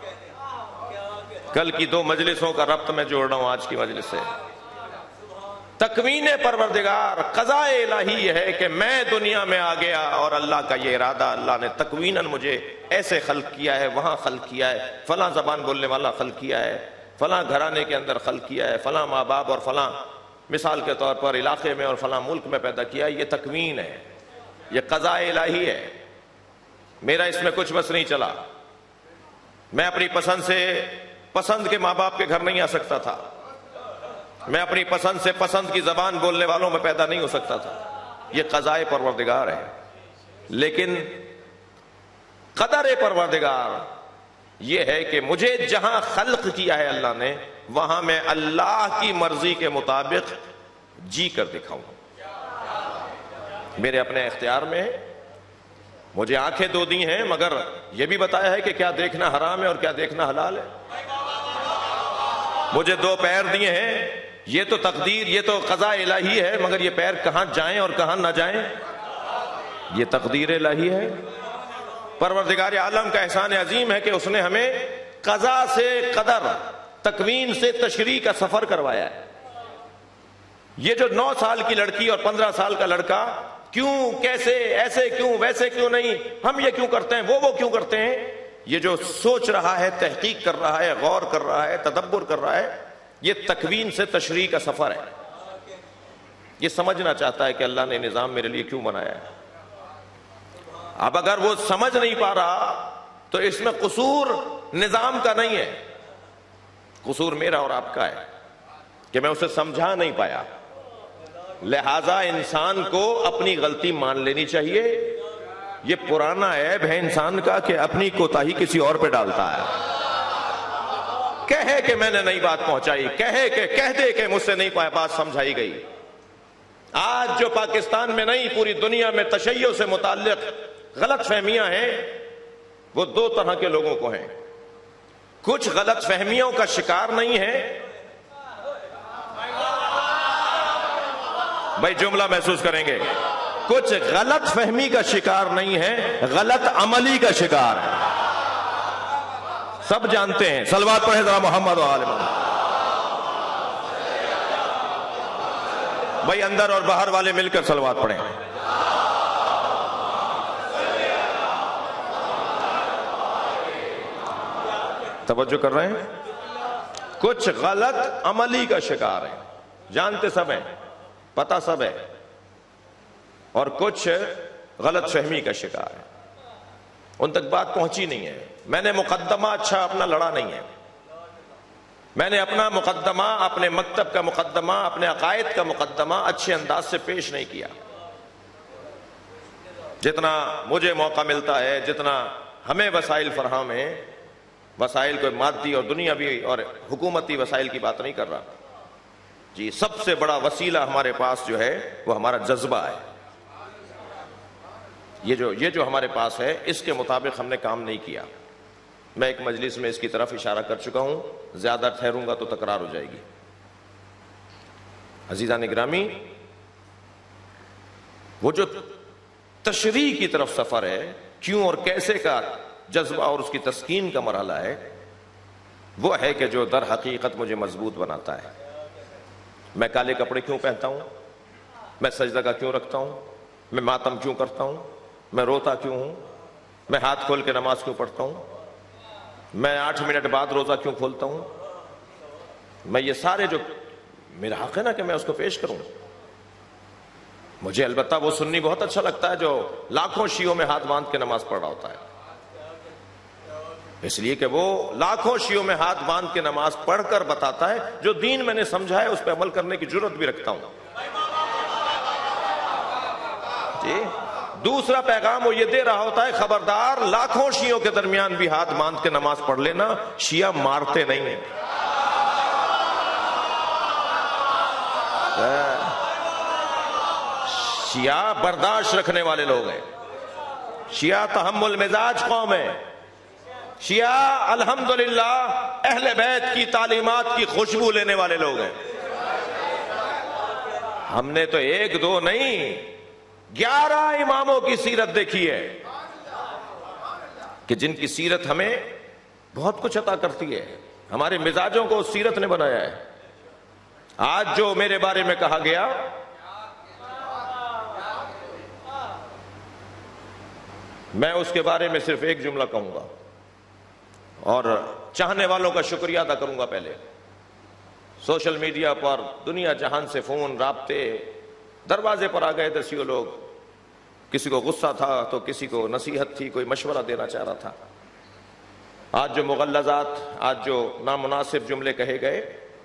کل کی 2 مجلسوں کا ربط میں جوڑ رہا ہوں آج کی مجلس سے۔ تکوین پروردگار، قضاء الہی یہ ہے کہ میں دنیا میں آ گیا اور اللہ کا یہ ارادہ، اللہ نے تکویناً مجھے ایسے خلق کیا ہے، وہاں خلق کیا ہے، فلاں زبان بولنے والا خلق کیا ہے، فلاں گھرانے کے اندر خلق کیا ہے، فلاں ماں باپ اور فلاں مثال کے طور پر علاقے میں اور فلاں ملک میں پیدا کیا ہے۔ یہ تکوین ہے، یہ قضاء الہی ہے۔ میرا اس میں کچھ بس نہیں چلا۔ میں اپنی پسند سے پسند کے ماں باپ کے گھر نہیں آ سکتا تھا، میں اپنی پسند سے پسند کی زبان بولنے والوں میں پیدا نہیں ہو سکتا تھا۔ یہ قضاء پروردگار ہے۔ لیکن قدر پروردگار یہ ہے کہ مجھے جہاں خلق کیا ہے اللہ نے، وہاں میں اللہ کی مرضی کے مطابق جی کر دکھاؤں۔ میرے اپنے اختیار میں ہے، مجھے آنکھیں 2 دی ہیں، مگر یہ بھی بتایا ہے کہ کیا دیکھنا حرام ہے اور کیا دیکھنا حلال ہے۔ مجھے 2 پیر دیے ہیں، یہ تو تقدیر، یہ تو قضاء الہی ہے، مگر یہ پیر کہاں جائیں اور کہاں نہ جائیں یہ تقدیر الہی ہے۔ پروردگار عالم کا احسان عظیم ہے کہ اس نے ہمیں قضاء سے قدر، تکوین سے تشریع کا سفر کروایا ہے۔ یہ جو 9 سال کی لڑکی اور 15 سال کا لڑکا کیوں، کیسے، ایسے کیوں، ویسے کیوں نہیں، ہم یہ کیوں کرتے ہیں، وہ کیوں کرتے ہیں، یہ جو سوچ رہا ہے، تحقیق کر رہا ہے، غور کر رہا ہے، تدبر کر رہا ہے، یہ تکوین سے تشریع کا سفر ہے۔ یہ سمجھنا چاہتا ہے کہ اللہ نے نظام میرے لیے کیوں بنایا ہے۔ اب اگر وہ سمجھ نہیں پا رہا تو اس میں قصور نظام کا نہیں ہے، قصور میرا اور آپ کا ہے کہ میں اسے سمجھا نہیں پایا۔ لہذا انسان کو اپنی غلطی مان لینی چاہیے۔ یہ پرانا عیب ہے انسان کا کہ اپنی کوتاہی کسی اور پہ ڈالتا ہے۔ کہے کہ میں نے نئی بات پہنچائی، کہہ دے کہ مجھ سے نہیں بات سمجھائی گئی۔ آج جو پاکستان میں نہیں، پوری دنیا میں تشیع سے متعلق غلط فہمیاں ہیں، وہ 2 طرح کے لوگوں کو ہیں۔ کچھ غلط فہمیوں کا شکار نہیں ہے، بھائی جملہ محسوس کریں گے، کچھ غلط فہمی کا شکار نہیں ہے، غلط عملی کا شکار ہے۔ سب جانتے ہیں، صلوات پڑھیں ذرا محمد و آل محمد۔ بھائی اندر اور باہر والے مل کر صلوات پڑھیں۔ توجہ کر رہے ہیں؟ کچھ غلط عملی کا شکار ہیں، جانتے سب ہیں، پتہ سب ہے، اور کچھ غلط فہمی کا شکار ہے، ان تک بات پہنچی نہیں ہے۔ میں نے مقدمہ اچھا اپنا لڑا نہیں ہے، میں نے اپنا مقدمہ، اپنے مکتب کا مقدمہ، اپنے عقائد کا مقدمہ اچھے انداز سے پیش نہیں کیا۔ جتنا مجھے موقع ملتا ہے، جتنا ہمیں وسائل فراہم ہیں، وسائل کو مادی اور دنیاوی اور حکومتی وسائل کی بات نہیں کر رہا جی، سب سے بڑا وسیلہ ہمارے پاس جو ہے وہ ہمارا جذبہ ہے۔ یہ جو ہمارے پاس ہے اس کے مطابق ہم نے کام نہیں کیا۔ میں ایک مجلس میں اس کی طرف اشارہ کر چکا ہوں، زیادہ ٹھہروں گا تو تکرار ہو جائے گی۔ عزیزان گرامی، وہ جو تشریح کی طرف سفر ہے، کیوں اور کیسے کا جذبہ اور اس کی تسکین کا مرحلہ ہے، وہ ہے کہ جو در حقیقت مجھے مضبوط بناتا ہے۔ میں کالے کپڑے کیوں پہنتا ہوں؟ میں سجدہ کا کیوں رکھتا ہوں؟ میں ماتم کیوں کرتا ہوں؟ میں روتا کیوں ہوں؟ میں ہاتھ کھول کے نماز کیوں پڑھتا ہوں؟ میں 8 منٹ بعد روزہ کیوں کھولتا ہوں؟ میں یہ سارے جو میرا حق ہے نا کہ میں اس کو پیش کروں۔ مجھے البتہ وہ سنی بہت اچھا لگتا ہے جو لاکھوں شیعوں میں ہاتھ باندھ کے نماز پڑھ رہا ہوتا ہے، اس لیے کہ وہ لاکھوں شیعوں میں ہاتھ باندھ کے نماز پڑھ کر بتاتا ہے جو دین میں نے سمجھا ہے، اس پہ عمل کرنے کی جرت بھی رکھتا ہوں جی۔ دوسرا پیغام وہ یہ دے رہا ہوتا ہے، خبردار لاکھوں شیعوں کے درمیان بھی ہاتھ باندھ کے نماز پڑھ لینا، شیعہ مارتے نہیں ہیں۔ شیعہ برداشت رکھنے والے لوگ ہیں، شیعہ تحمل مزاج قوم ہے، شیعہ الحمدللہ اہل بیت کی تعلیمات کی خوشبو لینے والے لوگ ہیں۔ ہم نے تو 1 2 نہیں 11 اماموں کی سیرت دیکھی ہے کہ جن کی سیرت ہمیں بہت کچھ عطا کرتی ہے، ہمارے مزاجوں کو اس سیرت نے بنایا ہے۔ آج جو میرے بارے میں کہا گیا، میں اس کے بارے میں صرف ایک جملہ کہوں گا اور چاہنے والوں کا شکریہ ادا کروں گا۔ پہلے سوشل میڈیا پر دنیا جہان سے فون رابطے دروازے پر آ گئے تھے، سیو لوگ، کسی کو غصہ تھا تو کسی کو نصیحت تھی، کوئی مشورہ دینا چاہ رہا تھا۔ آج جو مغلظات، آج جو نامناسب جملے کہے گئے،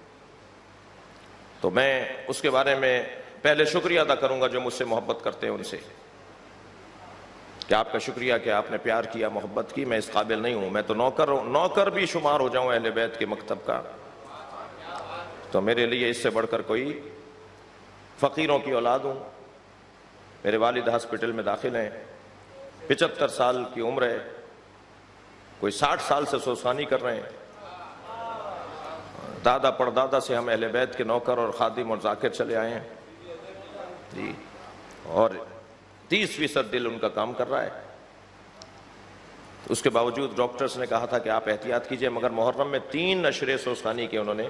تو میں اس کے بارے میں پہلے شکریہ ادا کروں گا جو مجھ سے محبت کرتے ہیں ان سے، کہ آپ کا شکریہ کہ آپ نے پیار کیا، محبت کی۔ میں اس قابل نہیں ہوں، میں تو نوکر بھی شمار ہو جاؤں اہل بیت کے مکتب کا، تو میرے لیے اس سے بڑھ کر کوئی، فقیروں کی اولاد ہوں، میرے والد ہاسپٹل میں داخل ہیں، 75 سال کی عمر ہے، کوئی 60 سال سے سوسانی کر رہے ہیں، دادا پردادا سے ہم اہل بیت کے نوکر اور خادم اور ذاکر چلے آئے ہیں جی، اور 30% دل ان کا کام کر رہا ہے۔ اس کے باوجود ڈاکٹرز نے کہا تھا کہ آپ احتیاط کیجئے، مگر محرم میں 3 نشرے سوسخانی کے انہوں نے،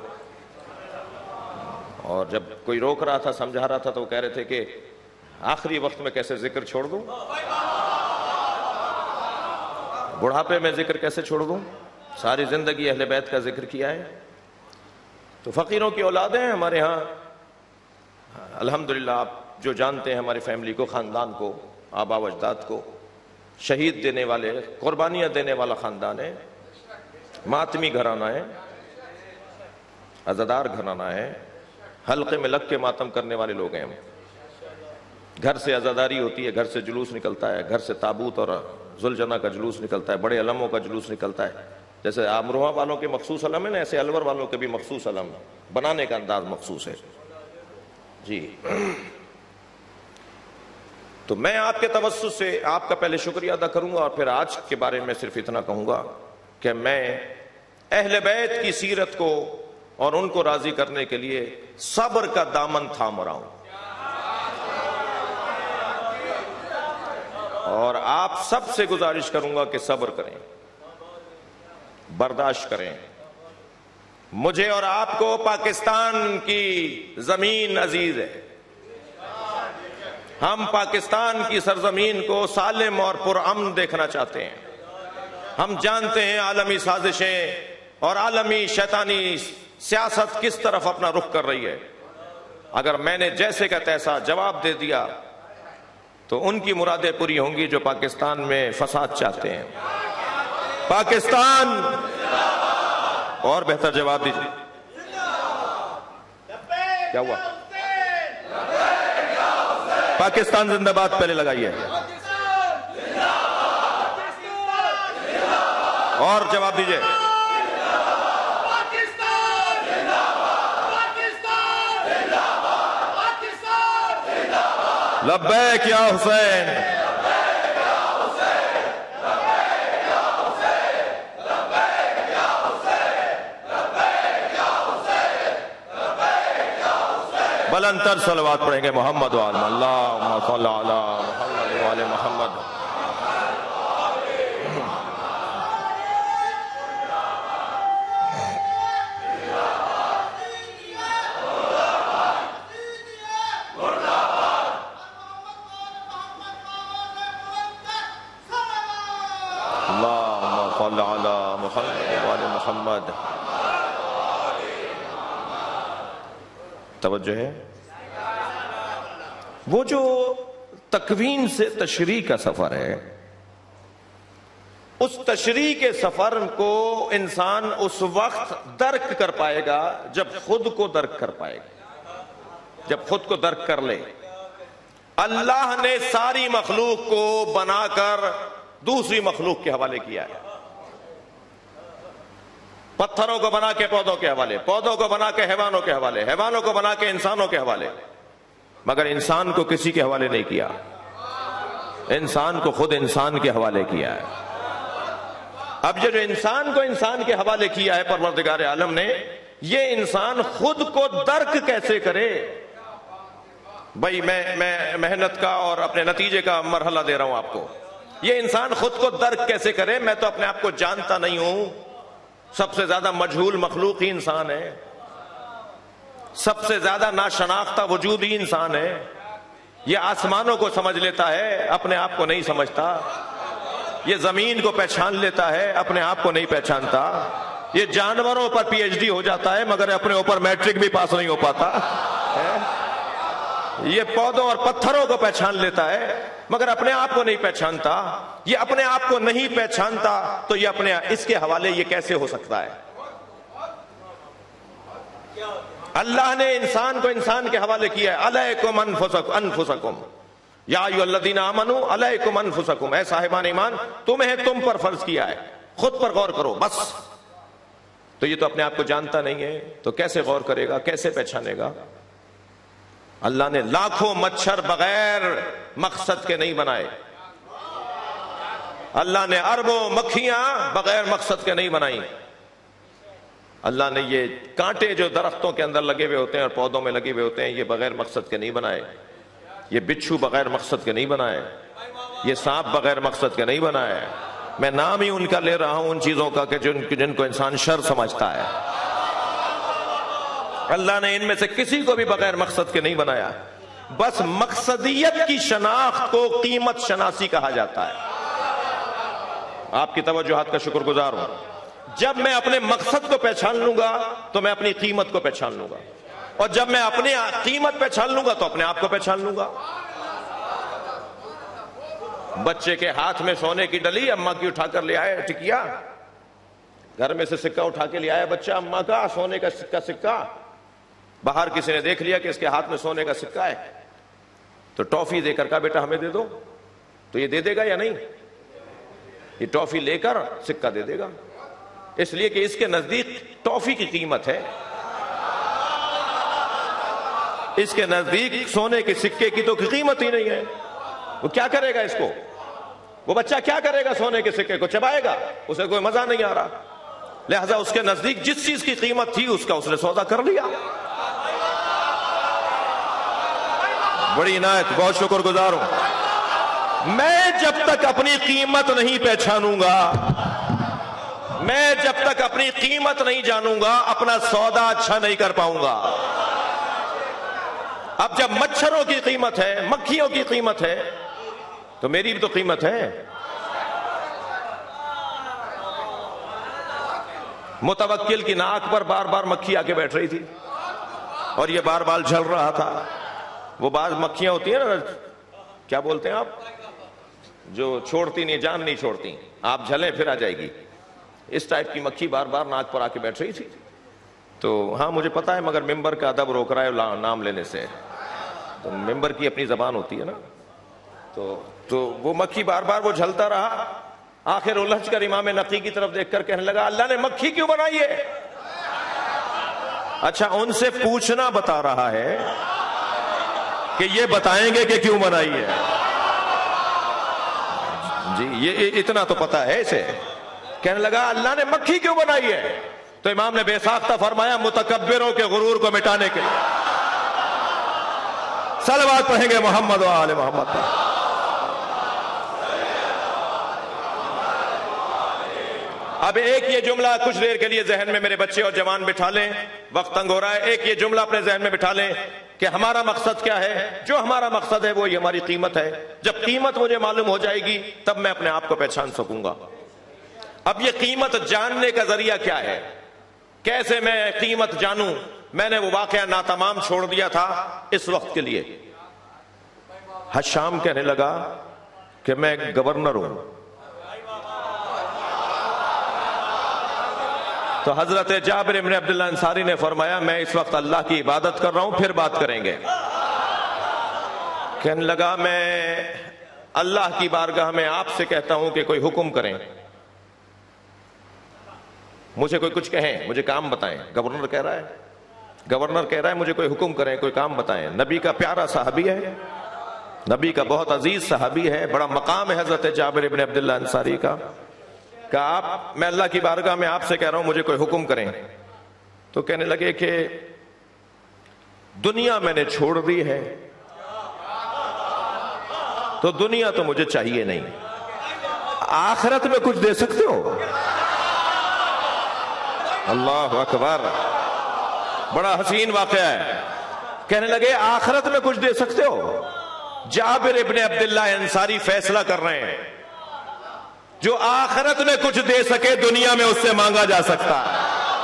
اور جب کوئی روک رہا تھا، سمجھا رہا تھا، تو وہ کہہ رہے تھے کہ آخری وقت میں کیسے ذکر چھوڑ دوں، بڑھاپے میں ذکر کیسے چھوڑ دوں، ساری زندگی اہل بیت کا ذکر کیا ہے۔ تو فقیروں کی اولادیں ہیں ہمارے ہاں، الحمدللہ۔ آپ جو جانتے ہیں ہماری فیملی کو، خاندان کو، آبا و اجداد کو، شہید دینے والے، قربانیاں دینے والا خاندان ہے، ماتمی گھرانہ ہے، عزادار گھرانہ ہے، حلقے میں لگ کے ماتم کرنے والے لوگ ہیں ہم۔ گھر سے عزاداری ہوتی ہے، گھر سے جلوس نکلتا ہے، گھر سے تابوت اور ذوالجنہ کا جلوس نکلتا ہے، بڑے علموں کا جلوس نکلتا ہے۔ جیسے امروہہ والوں کے مخصوص علم ہے نا، ایسے الور والوں کے بھی مخصوص علم، بنانے کا انداز مخصوص ہے جی۔ تو میں آپ کے توسط سے آپ کا پہلے شکریہ ادا کروں گا، اور پھر آج کے بارے میں صرف اتنا کہوں گا کہ میں اہل بیت کی سیرت کو اور ان کو راضی کرنے کے لیے صبر کا دامن تھام رہا ہوں، اور آپ سب سے گزارش کروں گا کہ صبر کریں، برداشت کریں۔ مجھے اور آپ کو پاکستان کی زمین عزیز ہے، ہم پاکستان کی سرزمین کو سالم اور پرامن دیکھنا چاہتے ہیں۔ ہم جانتے ہیں عالمی سازشیں اور عالمی شیطانی سیاست کس طرف اپنا رخ کر رہی ہے. اگر میں نے جیسے کا تیسا جواب دے دیا تو ان کی مرادیں پوری ہوں گی جو پاکستان میں فساد چاہتے ہیں. پاکستان، اور بہتر جواب دیجیے. کیا ہوا؟ پاکستان زندہ باد پہلے لگائیے اور جواب دیجیے. لبیک یا حسین. بلند تر صلوات پڑھیں گے محمد وعلی اللہم صلی علی محمد وعلی محمد. اللہم صلی علی محمد وعلی محمد. توجہ ہے. وہ جو تکوین سے تشریح کا سفر ہے، اس تشریح کے سفر کو انسان اس وقت درک کر پائے گا جب خود کو درک کر پائے گا، جب خود کو درک کر لے. اللہ نے ساری مخلوق کو بنا کر دوسری مخلوق کے حوالے کیا ہے. پتھروں کو بنا کے پودوں کے حوالے، پودوں کو بنا کے حیوانوں کے حوالے، حیوانوں کو بنا کے انسانوں کے حوالے، مگر انسان کو کسی کے حوالے نہیں کیا. انسان کو خود انسان کے حوالے کیا ہے. اب جو انسان کو انسان کے حوالے کیا ہے پروردگار عالم نے، یہ انسان خود کو درک کیسے کرے؟ بھائی میں محنت کا اور اپنے نتیجے کا مرحلہ دے رہا ہوں آپ کو. یہ انسان خود کو درک کیسے کرے؟ میں تو اپنے آپ کو جانتا نہیں ہوں. سب سے زیادہ مجہول مخلوق ہی انسان ہے، سب سے زیادہ ناشناختہ وجود ہی انسان ہے. یہ آسمانوں کو سمجھ لیتا ہے، اپنے آپ کو نہیں سمجھتا. یہ زمین کو پہچان لیتا ہے، اپنے آپ کو نہیں پہچانتا. یہ جانوروں پر پی ایچ ڈی ہو جاتا ہے مگر اپنے اوپر میٹرک بھی پاس نہیں ہو پاتا. یہ پودوں اور پتھروں کو پہچان لیتا ہے مگر اپنے آپ کو نہیں پہچانتا. یہ اپنے آپ کو نہیں پہچانتا تو یہ اپنے اس کے حوالے یہ کیسے ہو سکتا ہے؟ اللہ نے انسان کو انسان کے حوالے کیا ہے. علیکم انفسکم یا ایھا الذین آمنوا علیکم انفسکم، اے صاحبان ایمان تمہیں تم پر فرض کیا ہے، خود پر غور کرو بس. تو یہ تو اپنے آپ کو جانتا نہیں ہے تو کیسے غور کرے گا، کیسے پہچانے گا؟ اللہ نے لاکھوں مچھر بغیر مقصد کے نہیں بنائے. اللہ نے اربوں مکھیاں بغیر مقصد کے نہیں بنائی. اللہ نے یہ کانٹے جو درختوں کے اندر لگے ہوئے ہوتے ہیں اور پودوں میں لگے ہوئے ہوتے ہیں، یہ بغیر مقصد کے نہیں بنائے. یہ بچھو بغیر مقصد کے نہیں بنائے. یہ سانپ بغیر مقصد کے نہیں بنائے. میں نام ہی ان کا لے رہا ہوں ان چیزوں کا کہ جن کو انسان شر سمجھتا ہے. اللہ نے ان میں سے کسی کو بھی بغیر مقصد کے نہیں بنایا. بس مقصدیت کی شناخت کو قیمت شناسی کہا جاتا ہے. آپ کی توجہات کا شکر گزار ہوں. جب میں اپنے مقصد کو پہچان لوں گا تو میں اپنی قیمت کو پہچان لوں گا، اور جب میں اپنی قیمت پہچان لوں گا تو اپنے آپ کو پہچان لوں گا. بچے کے ہاتھ میں سونے کی ڈلی، اماں کی اٹھا کر لے آئے ٹکیا، گھر میں سے سکہ اٹھا کے لے آیا بچہ، اماں کا سونے کا سکہ. باہر کسی نے دیکھ لیا کہ اس کے ہاتھ میں سونے کا سکہ ہے تو ٹافی دے کر کہا بیٹا ہمیں دے دو. تو یہ دے دے گا یا نہیں؟ یہ ٹافی لے کر سکہ دے دے گا، اس لیے کہ اس کے نزدیک ٹافی کی قیمت ہے. اس کے نزدیک سونے کے سکے کی تو قیمت ہی نہیں ہے. وہ کیا کرے گا اس کو؟ وہ بچہ کیا کرے گا؟ سونے کے سکے کو چبائے گا، اسے کوئی مزہ نہیں آ رہا. لہذا اس کے نزدیک جس چیز کی قیمت تھی اس کا اس نے سودا کر لیا. بڑی عنایت، بہت شکر گزار ہوں. میں جب تک اپنی قیمت نہیں پہچانوں گا، میں جب تک اپنی قیمت نہیں جانوں گا، اپنا سودا اچھا نہیں کر پاؤں گا. اب جب مچھروں کی قیمت ہے، مکھیوں کی قیمت ہے تو میری بھی تو قیمت ہے. متوکل کی ناک پر بار بار مکھی آ کے بیٹھ رہی تھی اور یہ بار بار جل رہا تھا. وہ بعض مکھیاں ہوتی ہیں نا, کیا بولتے ہیں آپ, جو چھوڑتی نہیں, جان نہیں چھوڑتی, آپ جھلیں پھر آ جائے گی. اس ٹائپ کی مکھی بار بار ناک پر آ کے بیٹھ رہی تھی. تو ہاں مجھے پتا ہے, مگر ممبر کا ادب روک رہا ہے نام لینے سے. تو ممبر کی اپنی زبان ہوتی ہے نا. تو وہ مکھی بار بار وہ جھلتا رہا. آخر الجھ کر امام نقی کی طرف دیکھ کر کہنے لگا, اللہ نے مکھی کیوں بنائی ہے؟ اچھا, ان سے پوچھنا بتا رہا ہے کہ یہ بتائیں گے کہ کیوں بنائی ہے. جی یہ اتنا تو پتا ہے اسے. کہنے لگا اللہ نے مکھی کیوں بنائی ہے؟ تو امام نے بے ساختہ فرمایا, متکبروں کے غرور کو مٹانے کے لیے. صلوات پڑھیں گے محمد و آل محمد پر. اب ایک یہ جملہ کچھ دیر کے لیے ذہن میں میرے بچے اور جوان بٹھا لیں, وقت تنگ ہو رہا ہے. ایک یہ جملہ اپنے ذہن میں بٹھا لیں کہ ہمارا مقصد کیا ہے. جو ہمارا مقصد ہے وہی ہماری قیمت ہے. جب قیمت مجھے معلوم ہو جائے گی تب میں اپنے آپ کو پہچان سکوں گا. اب یہ قیمت جاننے کا ذریعہ کیا ہے؟ کیسے میں قیمت جانوں؟ میں نے وہ واقعہ ناتمام چھوڑ دیا تھا اس وقت کے لیے. حشام کہنے لگا کہ میں گورنر ہوں. تو حضرت جابر بن عبداللہ انصاری نے فرمایا, میں اس وقت اللہ کی عبادت کر رہا ہوں, پھر بات کریں گے. کہنے لگا, میں اللہ کی بارگاہ میں آپ سے کہتا ہوں کہ کوئی حکم کریں, مجھے کوئی کچھ کہیں, مجھے کام بتائیں. گورنر کہہ رہا ہے مجھے کوئی حکم کریں, کوئی کام بتائیں. نبی کا پیارا صحابی ہے, نبی کا بہت عزیز صحابی ہے, بڑا مقام ہے حضرت جابر بن عبداللہ انصاری کا. کہ میں اللہ کی بارگاہ میں آپ سے کہہ رہا ہوں مجھے کوئی حکم کریں. تو کہنے لگے کہ دنیا میں نے چھوڑ دی ہے, تو دنیا تو مجھے چاہیے نہیں, آخرت میں کچھ دے سکتے ہو؟ اللہ اکبر, بڑا حسین واقعہ ہے. کہنے لگے آخرت میں کچھ دے سکتے ہو؟ جابر ابن عبداللہ انصاری فیصلہ کر رہے ہیں, جو آخرت میں کچھ دے سکے دنیا میں اس سے مانگا جا سکتا ہے.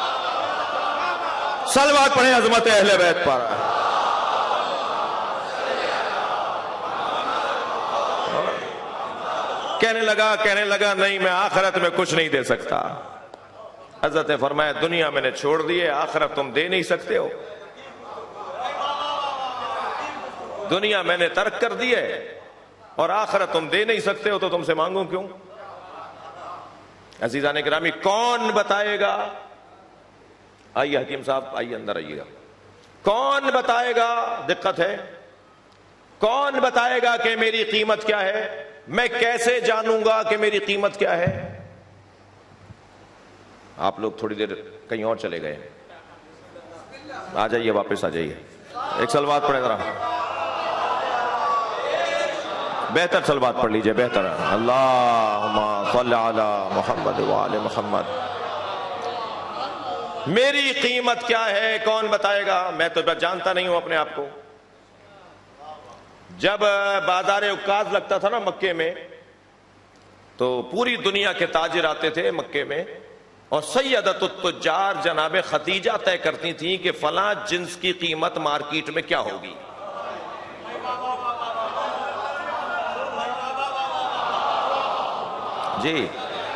صلوات پڑھیں عظمت اہل بیت پر. کہنے لگا نہیں, میں آخرت میں کچھ نہیں دے سکتا. حضرت نے فرمایا, دنیا میں نے چھوڑ دی ہے, آخرت تم دے نہیں سکتے ہو. دنیا میں نے ترک کر دی ہے اور آخرت تم دے نہیں سکتے ہو, تو تم سے مانگوں کیوں؟ عزیزان گرامی, کون بتائے گا؟ آئیے حکیم صاحب, آئیے اندر آئیے گا. کون بتائے گا, دقت ہے, کون بتائے گا کہ میری قیمت کیا ہے؟ میں کیسے جانوں گا کہ میری قیمت کیا ہے؟ آپ لوگ تھوڑی دیر کہیں اور چلے گئے, آ جائیے, واپس آ جائیے. ایک صلوات پڑھیں ذرا, بہتر صلوات پڑھ لیجئے, بہتر. اللہم صل علی محمد وآل محمد. میری قیمت کیا ہے کون بتائے گا؟ میں تو جانتا نہیں ہوں اپنے آپ کو. جب بازار عکاظ لگتا تھا نا مکے میں, تو پوری دنیا کے تاجر آتے تھے مکے میں, اور سیدۃ التجار جناب خدیجہ طے کرتی تھیں کہ فلاں جنس کی قیمت مارکیٹ میں کیا ہوگی. جی,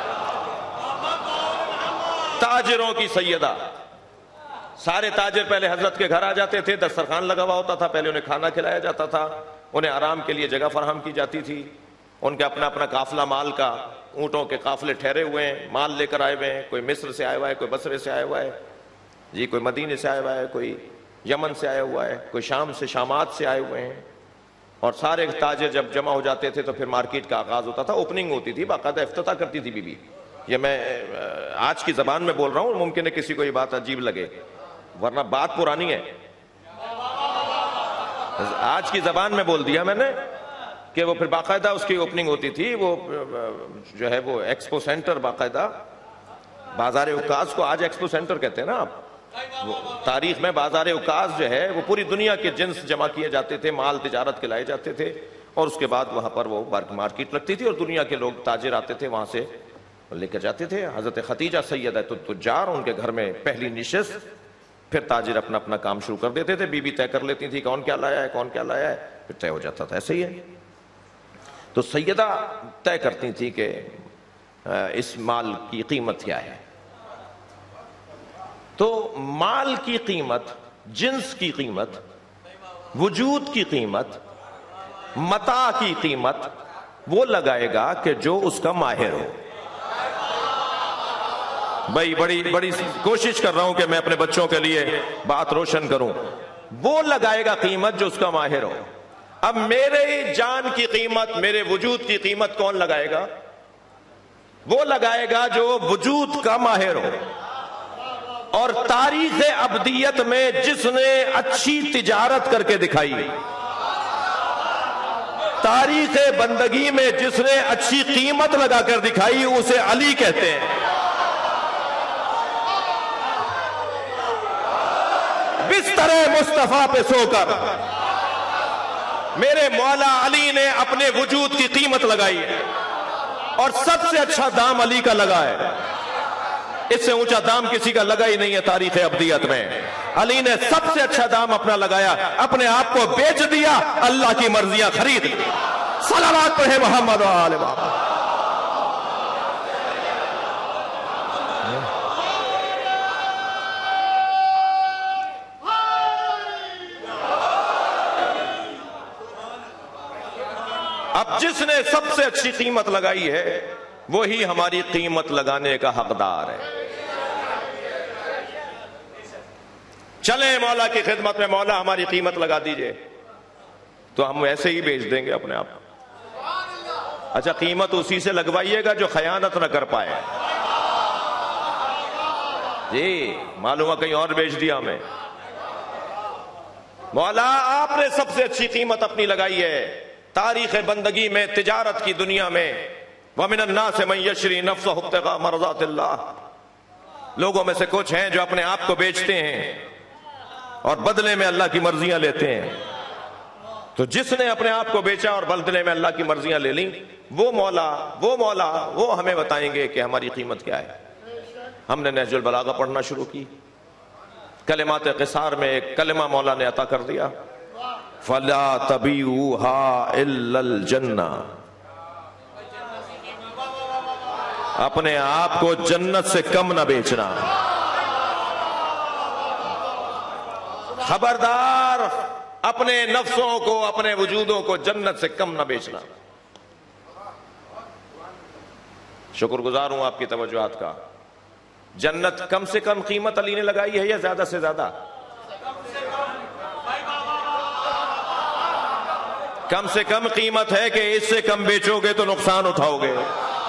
تاجروں کی سیدہ. سارے تاجر پہلے حضرت کے گھر آ جاتے تھے, دسترخوان لگا ہوا ہوتا تھا, پہلے انہیں کھانا کھلایا جاتا تھا, انہیں آرام کے لیے جگہ فراہم کی جاتی تھی. ان کے اپنا اپنا قافلہ مال کا, اونٹوں کے قافلے ٹھہرے ہوئے ہیں, مال لے کر آئے ہوئے ہیں. کوئی مصر سے آیا ہوا ہے, کوئی بصرے سے آیا ہوا ہے, جی کوئی مدینے سے آیا ہوا ہے, کوئی یمن سے آیا ہوا ہے, کوئی شام سے, شامات سے آئے ہوئے ہیں. اور سارے تاجر جب جمع ہو جاتے تھے تو پھر مارکیٹ کا آغاز ہوتا تھا, اوپننگ ہوتی تھی, باقاعدہ افتتاح کرتی تھی بی بی. یہ میں آج کی زبان میں بول رہا ہوں, ممکن ہے کسی کو یہ بات عجیب لگے, ورنہ بات پرانی ہے. آج کی زبان میں بول دیا میں نے کہ وہ پھر باقاعدہ اس کی اوپننگ ہوتی تھی. وہ جو ہے وہ ایکسپو سینٹر, باقاعدہ بازار عکاظ کو آج ایکسپو سینٹر کہتے ہیں نا آپ. تاریخ میں بازار عکاظ جو ہے وہ پوری دنیا کے جنس جمع کیے جاتے تھے, مال تجارت کے لائے جاتے تھے, اور اس کے بعد وہاں پر وہ مارکیٹ لگتی تھی اور دنیا کے لوگ تاجر آتے تھے وہاں سے لے کر جاتے تھے. حضرت خدیجہ سیدہ تجار، ان کے گھر میں پہلی نشست، پھر تاجر اپنا اپنا کام شروع کر دیتے تھے. بی بی طے کر لیتی تھی کون کیا لایا ہے کون کیا لایا ہے، پھر طے ہو جاتا تھا. ایسے ہی ہے. تو سیدہ طے کرتی تھی کہ اس مال کی قیمت کیا ہے. تو مال کی قیمت، جنس کی قیمت، وجود کی قیمت، متاع کی قیمت وہ لگائے گا کہ جو اس کا ماہر ہو. بھائی بڑی کوشش کر رہا ہوں کہ میں اپنے بچوں کے لیے بات روشن کروں. وہ لگائے گا قیمت جو اس کا ماہر ہو. اب میرے جان کی قیمت، میرے وجود کی قیمت کون لگائے گا؟ وہ لگائے گا جو وجود کا ماہر ہو. اور تاریخ ابدیت میں جس نے اچھی تجارت کر کے دکھائی، تاریخ بندگی میں جس نے اچھی قیمت لگا کر دکھائی، اسے علی کہتے ہیں. بستر مصطفیٰ پہ سو کر میرے مولا علی نے اپنے وجود کی قیمت لگائی ہے، اور سب سے اچھا دام علی کا لگا ہے. اس سے اونچا دام کسی کا لگا ہی نہیں ہے تاریخ ابدیت میں. علی نے سب سے اچھا دام اپنا لگایا، اپنے آپ کو بیچ دیا، اللہ کی مرضیاں خرید لی. صلوات پڑھے محمد و آل محمد. اب جس نے سب سے اچھی قیمت لگائی ہے وہی ہماری قیمت لگانے کا حقدار ہے. چلیں مولا کی خدمت میں، مولا ہماری قیمت لگا دیجئے، تو ہم ایسے ہی بیچ دیں گے اپنے آپ. اچھا قیمت اسی سے لگوائیے گا جو خیانت نہ کر پائے. جی معلوم ہے کہیں اور بیچ دیا ہمیں. مولا آپ نے سب سے اچھی قیمت اپنی لگائی ہے تاریخ بندگی میں، تجارت کی دنیا میں. وَمِنَ النَّاسِ مَن يَشْرِي نَفْسَهُ ابْتِغَاءَ مَرْضَاتِ اللَّهِ. لوگوں میں سے کچھ ہیں جو اپنے آپ کو بیچتے ہیں اور بدلے میں اللہ کی مرضیاں لیتے ہیں. تو جس نے اپنے آپ کو بیچا اور بدلے میں اللہ کی مرضیاں لے لیں، وہ مولا وہ ہمیں بتائیں گے کہ ہماری قیمت کیا ہے. ہم نے نہج البلاغہ پڑھنا شروع کی. کلمات قصار میں ایک کلمہ مولا نے عطا کر دیا، فَلَا تَبِيعُوهَا إِلَّا الْجَنَّةِ. اپنے آپ کو جنت سے کم نہ بیچنا. خبردار اپنے نفسوں کو، اپنے وجودوں کو جنت سے کم نہ بیچنا. شکر گزار ہوں آپ کی توجہات کا. جنت کم سے کم قیمت علی نے لگائی ہے یا زیادہ سے زیادہ؟ کم سے کم قیمت ہے کہ اس سے کم بیچو گے تو نقصان اٹھاؤ گے.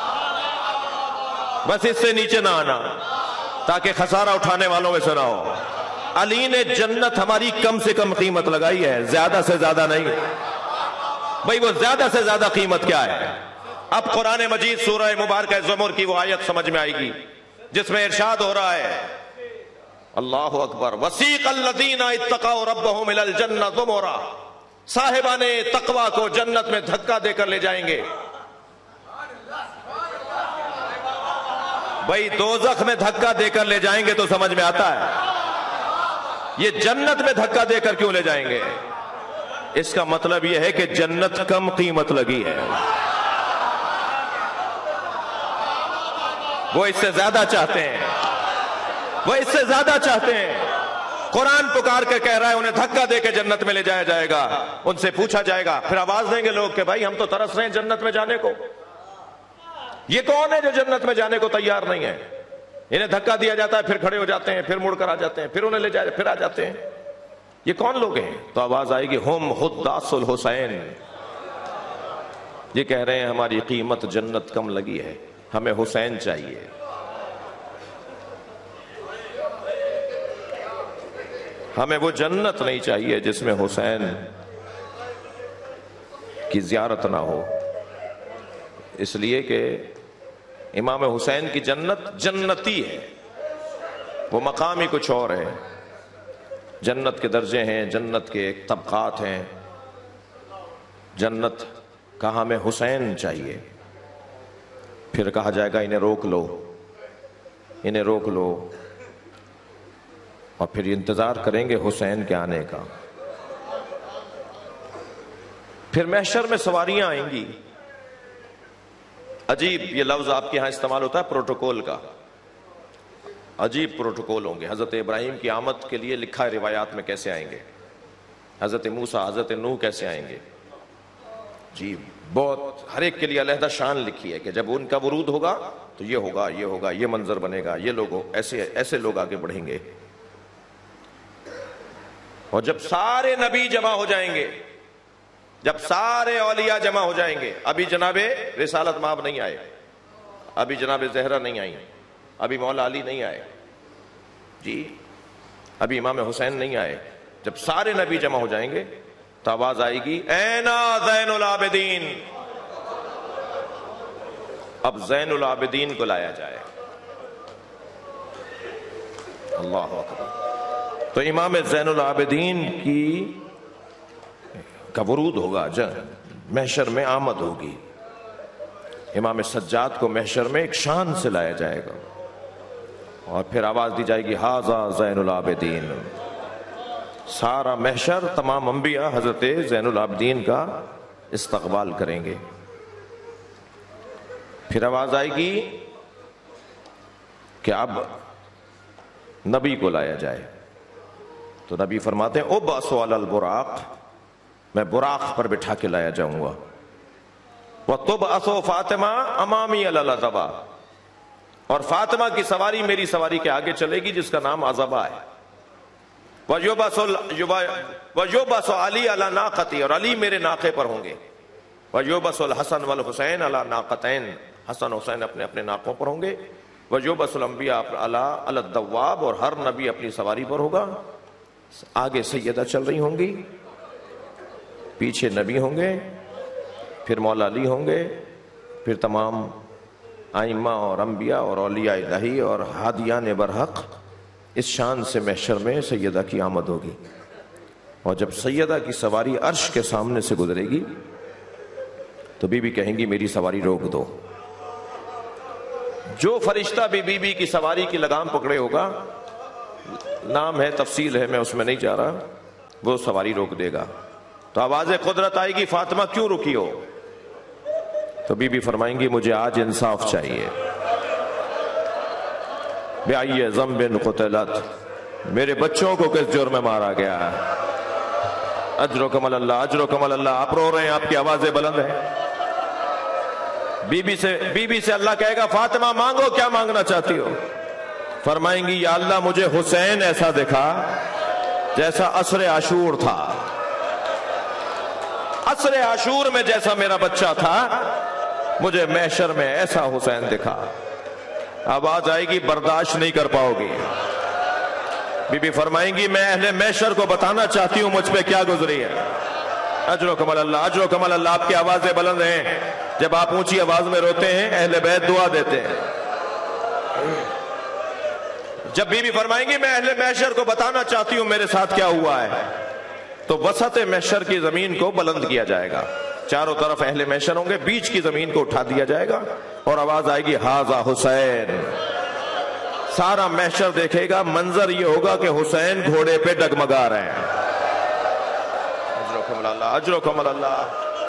بس اس سے نیچے نہ آنا تاکہ خسارہ اٹھانے والوں میں سے نہ ہو. علی نے جنت ہماری کم سے کم قیمت لگائی ہے، زیادہ سے زیادہ نہیں. بھئی وہ زیادہ سے زیادہ قیمت کیا ہے؟ اب قرآن مجید سورہ مبارکہ زمر کی وہ آیت سمجھ میں آئے گی جس میں ارشاد ہو رہا ہے، اللہ اکبر، وَسِيقَ الَّذِينَ اتَّقَوْا رَبَّهُمْ إِلَى الْجَنَّةِ زُمُرًا. صاحبان تقوی کو جنت میں دھکا دے کر لے جائیں گے. بھئی دوزخ میں دھکا دے کر لے جائیں گے تو سمجھ میں آتا ہے، یہ جنت میں دھکا دے کر کیوں لے جائیں گے؟ اس کا مطلب یہ ہے کہ جنت کم قیمت لگی ہے، وہ اس سے زیادہ چاہتے ہیں، وہ اس سے زیادہ چاہتے ہیں. قرآن پکار کے کہہ رہا ہے انہیں دھکا دے کے جنت میں لے جایا جائے گا. ان سے پوچھا جائے گا، پھر آواز دیں گے لوگ کہ بھائی ہم تو ترس رہے ہیں جنت میں جانے کو. یہ کون ہے جو جنت میں جانے کو تیار نہیں ہے؟ انہیں دھکا دیا جاتا ہے، پھر کھڑے ہو جاتے ہیں، پھر مڑ کر آ جاتے ہیں، پھر انہیں لے جائے، پھر آ جاتے ہیں. یہ کون لوگ ہیں؟ تو آواز آئے گی، ہم خداس الحسین. یہ کہہ رہے ہیں ہماری قیمت جنت کم لگی ہے، ہمیں حسین چاہیے. ہمیں وہ جنت نہیں چاہیے جس میں حسین کی زیارت نہ ہو. اس لیے کہ امام حسین کی جنت جنتی ہے، وہ مقام ہی کچھ اور ہے. جنت کے درجے ہیں، جنت کے طبقات ہیں. جنت کا ہمیں حسین چاہیے. پھر کہا جائے گا انہیں روک لو، انہیں روک لو، اور پھر انتظار کریں گے حسین کے آنے کا۔ پھر محشر میں سواریاں آئیں گی، عجیب یہ لفظ آپ کے ہاں استعمال ہوتا ہے پروٹوکول کا، عجیب پروٹوکول ہوں گے۔ حضرت ابراہیم کی آمد کے لیے لکھا ہے روایات میں کیسے آئیں گے، حضرت موسیٰ، حضرت نوح کیسے آئیں گے، جی بہت ہر ایک کے لیے علیحدہ شان لکھی ہے کہ جب ان کا ورود ہوگا تو یہ ہوگا، یہ ہوگا، یہ منظر بنے گا، یہ لوگ ایسے لوگ آگے بڑھیں گے۔ اور جب سارے نبی جمع ہو جائیں گے، جب سارے اولیاء جمع ہو جائیں گے، ابھی جناب رسالت مآب نہیں آئے، ابھی جناب زہرا نہیں آئی، ابھی مولا علی نہیں آئے، جی ابھی امام حسین نہیں آئے، جب سارے نبی جمع ہو جائیں گے تو آواز آئے گی اینا زین العابدین، اب زین العابدین کو لایا جائے۔ اللہ اکبر۔ تو امام زین العابدین کا ورود ہوگا، محشر میں آمد ہوگی، امام سجاد کو محشر میں ایک شان سے لایا جائے گا، اور پھر آواز دی جائے گی ھذا زین العابدین۔ سارا محشر، تمام انبیاء حضرت زین العابدین کا استقبال کریں گے۔ پھر آواز آئے گی کہ اب نبی کو لایا جائے، تو نبی فرماتے ہیں ابعث علی البراق، میں براق پر بٹھا کے لایا جاؤں گا، وتبعث فاطمہ امامی علی العذبہ، اور فاطمہ کی سواری میری سواری کے آگے چلے گی جس کا نام عذبہ ہے، وَيُبَعْثُ عَلِي عَلَى نَاقَتِي، اور علی میرے ناقے پر ہوں گے، وَيُبَعْثُ الْحَسَنُ وَالْحُسَيْنُ عَلَى نَاقَتَيْنِ، حسن حسین اپنے اپنے ناقوں پر ہوں گے، وَيُبَعْثُ الْأَنْبِيَاءُ عَلَى الدَّوَّابِ، اور ہر نبی اپنی سواری پر ہوگا، آگے سیدہ چل رہی ہوں گی، پیچھے نبی ہوں گے، پھر مولا علی ہوں گے، پھر تمام ائمہ اور انبیاء اور اولیاء الہی اور ہادیان برحق، اس شان سے محشر میں سیدہ کی آمد ہوگی۔ اور جب سیدہ کی سواری عرش کے سامنے سے گزرے گی تو بی بی کہیں گی میری سواری روک دو۔ جو فرشتہ بھی بی بی کی سواری کی لگام پکڑے ہوگا، نام ہے، تفصیل ہے، میں اس میں نہیں جا رہا، وہ سواری روک دے گا۔ تو آواز قدرت آئے گی فاطمہ کیوں رکی ہو؟ تو بی بی فرمائیں گی مجھے آج انصاف چاہیے۔ بِأَيِّ ذَنْبٍ قُتِلَتْ، میرے بچوں کو کس جرم میں مارا گیا ہے؟ اجرکم اللہ، اجرکم اللہ۔ آپ رو رہے ہیں، آپ کی آوازیں بلند ہیں۔ بی بی سے اللہ کہے گا فاطمہ مانگو، کیا مانگنا چاہتی ہو؟ فرمائیں گی یا اللہ مجھے حسین ایسا دکھا جیسا عصر عاشور تھا، عصر عاشور میں جیسا میرا بچہ تھا، مجھے محشر میں ایسا حسین دکھا۔ آواز آئے گی برداشت نہیں کر پاؤ گی۔ بی بی فرمائیں گی میں اہل محشر کو بتانا چاہتی ہوں مجھ پہ کیا گزری ہے۔ اجرکم اللہ، اجرکم اللہ۔ آپ کی آوازیں بلند ہیں، جب آپ اونچی آواز میں روتے ہیں اہل بیت دعا دیتے ہیں۔ جب بی بی فرمائیں گی میں اہل محشر کو بتانا چاہتی ہوں میرے ساتھ کیا ہوا ہے، تو وسط محشر کی زمین کو بلند کیا جائے گا، چاروں طرف اہل محشر ہوں گے، بیچ کی زمین کو اٹھا دیا جائے گا، اور آواز آئے گی ھذا حسین۔ سارا محشر دیکھے گا، منظر یہ ہوگا کہ حسین گھوڑے پہ ڈگمگا رہے ہیں۔ اجرکم اللہ، اجرکم اللہ۔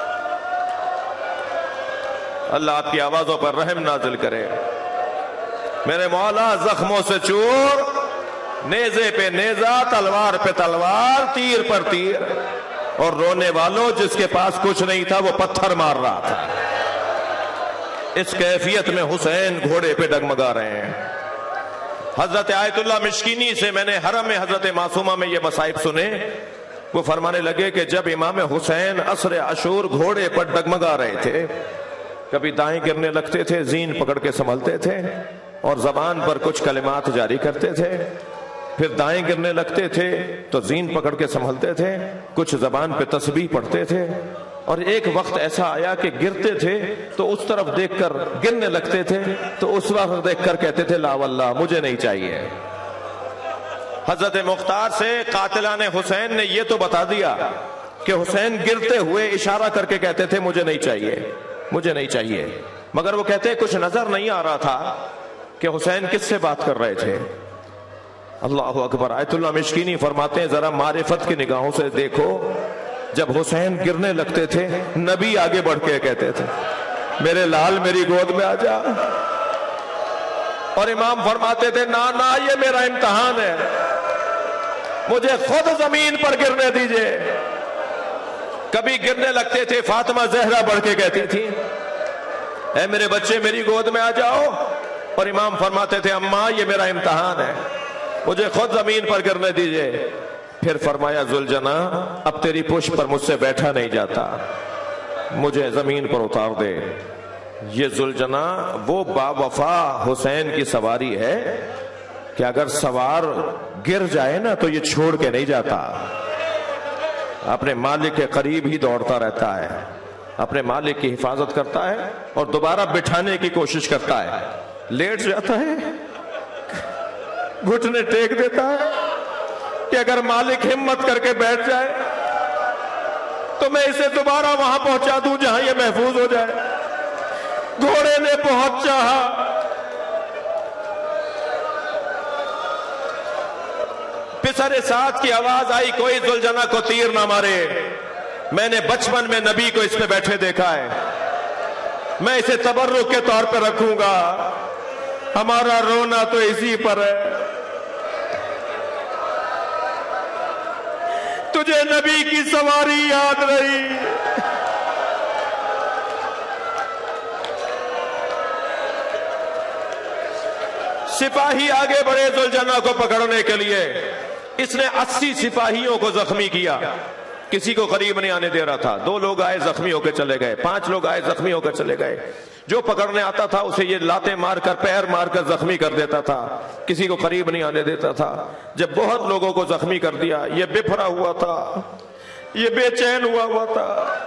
اللہ آپ کی آوازوں پر رحم نازل کرے۔ میرے مولا زخموں سے چور، نیزے پہ نیزہ، تلوار پہ تلوار، تیر پر تیر، اور رونے والوں جس کے پاس کچھ نہیں تھا وہ پتھر مار رہا تھا۔ اس کیفیت میں حسین گھوڑے پہ ڈگمگا رہے ہیں۔ حضرت آیت اللہ مشکینی سے میں نے حرم میں حضرت معصومہ میں یہ مصائب سنے، وہ فرمانے لگے کہ جب امام حسین عصر عاشور گھوڑے پر ڈگمگا رہے تھے، کبھی دائیں گرنے لگتے تھے، زین پکڑ کے سنبھلتے تھے اور زبان پر کچھ کلمات جاری کرتے تھے، پھر دائیں گرنے لگتے تھے تو زین پکڑ کے سنبھلتے تھے، کچھ زبان پہ تسبیح پڑھتے تھے، اور ایک وقت ایسا آیا کہ گرتے تھے تو اس طرف دیکھ کر گرنے لگتے تھے، تو اس وقت دیکھ کر کہتے تھے لا واللہ مجھے نہیں چاہیے۔ حضرت مختار سے قاتلان حسین نے یہ تو بتا دیا کہ حسین گرتے ہوئے اشارہ کر کے کہتے تھے مجھے نہیں چاہیے، مجھے نہیں چاہیے۔ مگر وہ کہتے کچھ نظر نہیں آ رہا تھا کہ حسین کس سے بات کر رہے تھے۔ اللہ اکبر۔ آیت اللہ مشکینی فرماتے ہیں ذرا معرفت کی نگاہوں سے دیکھو، جب حسین گرنے لگتے تھے نبی آگے بڑھ کے کہتے تھے میرے لال میری گود میں آ جا، اور امام فرماتے تھے نا نا یہ میرا امتحان ہے، مجھے خود زمین پر گرنے دیجئے۔ کبھی گرنے لگتے تھے فاطمہ زہرا بڑھ کے کہتی تھی اے میرے بچے میری گود میں آ جاؤ، اور امام فرماتے تھے اماں یہ میرا امتحان ہے، مجھے خود زمین پر گرنے دیجئے۔ پھر فرمایا ذوالجنا اب تیری پشت پر مجھ سے بیٹھا نہیں جاتا، مجھے زمین پر اتار دے۔ یہ ذوالجنا وہ با وفا حسین کی سواری ہے کہ اگر سوار گر جائے نا تو یہ چھوڑ کے نہیں جاتا، اپنے مالک کے قریب ہی دوڑتا رہتا ہے، اپنے مالک کی حفاظت کرتا ہے اور دوبارہ بٹھانے کی کوشش کرتا ہے، لیٹ جاتا ہے گھٹنے ٹیک دیتا ہے کہ اگر مالک ہمت کر کے بیٹھ جائے تو میں اسے دوبارہ وہاں پہنچا دوں جہاں یہ محفوظ ہو جائے۔ گھوڑے نے بہت چاہا، پسر سعد کی آواز آئی کوئی ذوالجنا کو تیر نہ مارے، میں نے بچپن میں نبی کو اس پہ بیٹھے دیکھا ہے، میں اسے تبرک کے طور پہ رکھوں گا، ہمارا رونا تو اسی پر ہے۔ تجھے نبی کی سواری یاد رہی، سپاہی آگے بڑھے ذوالجنا کو پکڑنے کے لیے، اس نے 80 سپاہیوں کو زخمی کیا، کسی کو قریب نہیں آنے دے رہا تھا۔ 2 لوگ آئے زخمی ہو کے چلے گئے، 5 لوگ آئے زخمی ہو کے چلے گئے، جو پکڑنے آتا تھا اسے یہ لاتیں مار کر پیر مار کر زخمی کر دیتا تھا، کسی کو قریب نہیں آنے دیتا تھا۔ جب بہت لوگوں کو زخمی کر دیا، یہ بپھرا ہوا تھا، یہ بے چین ہوا تھا،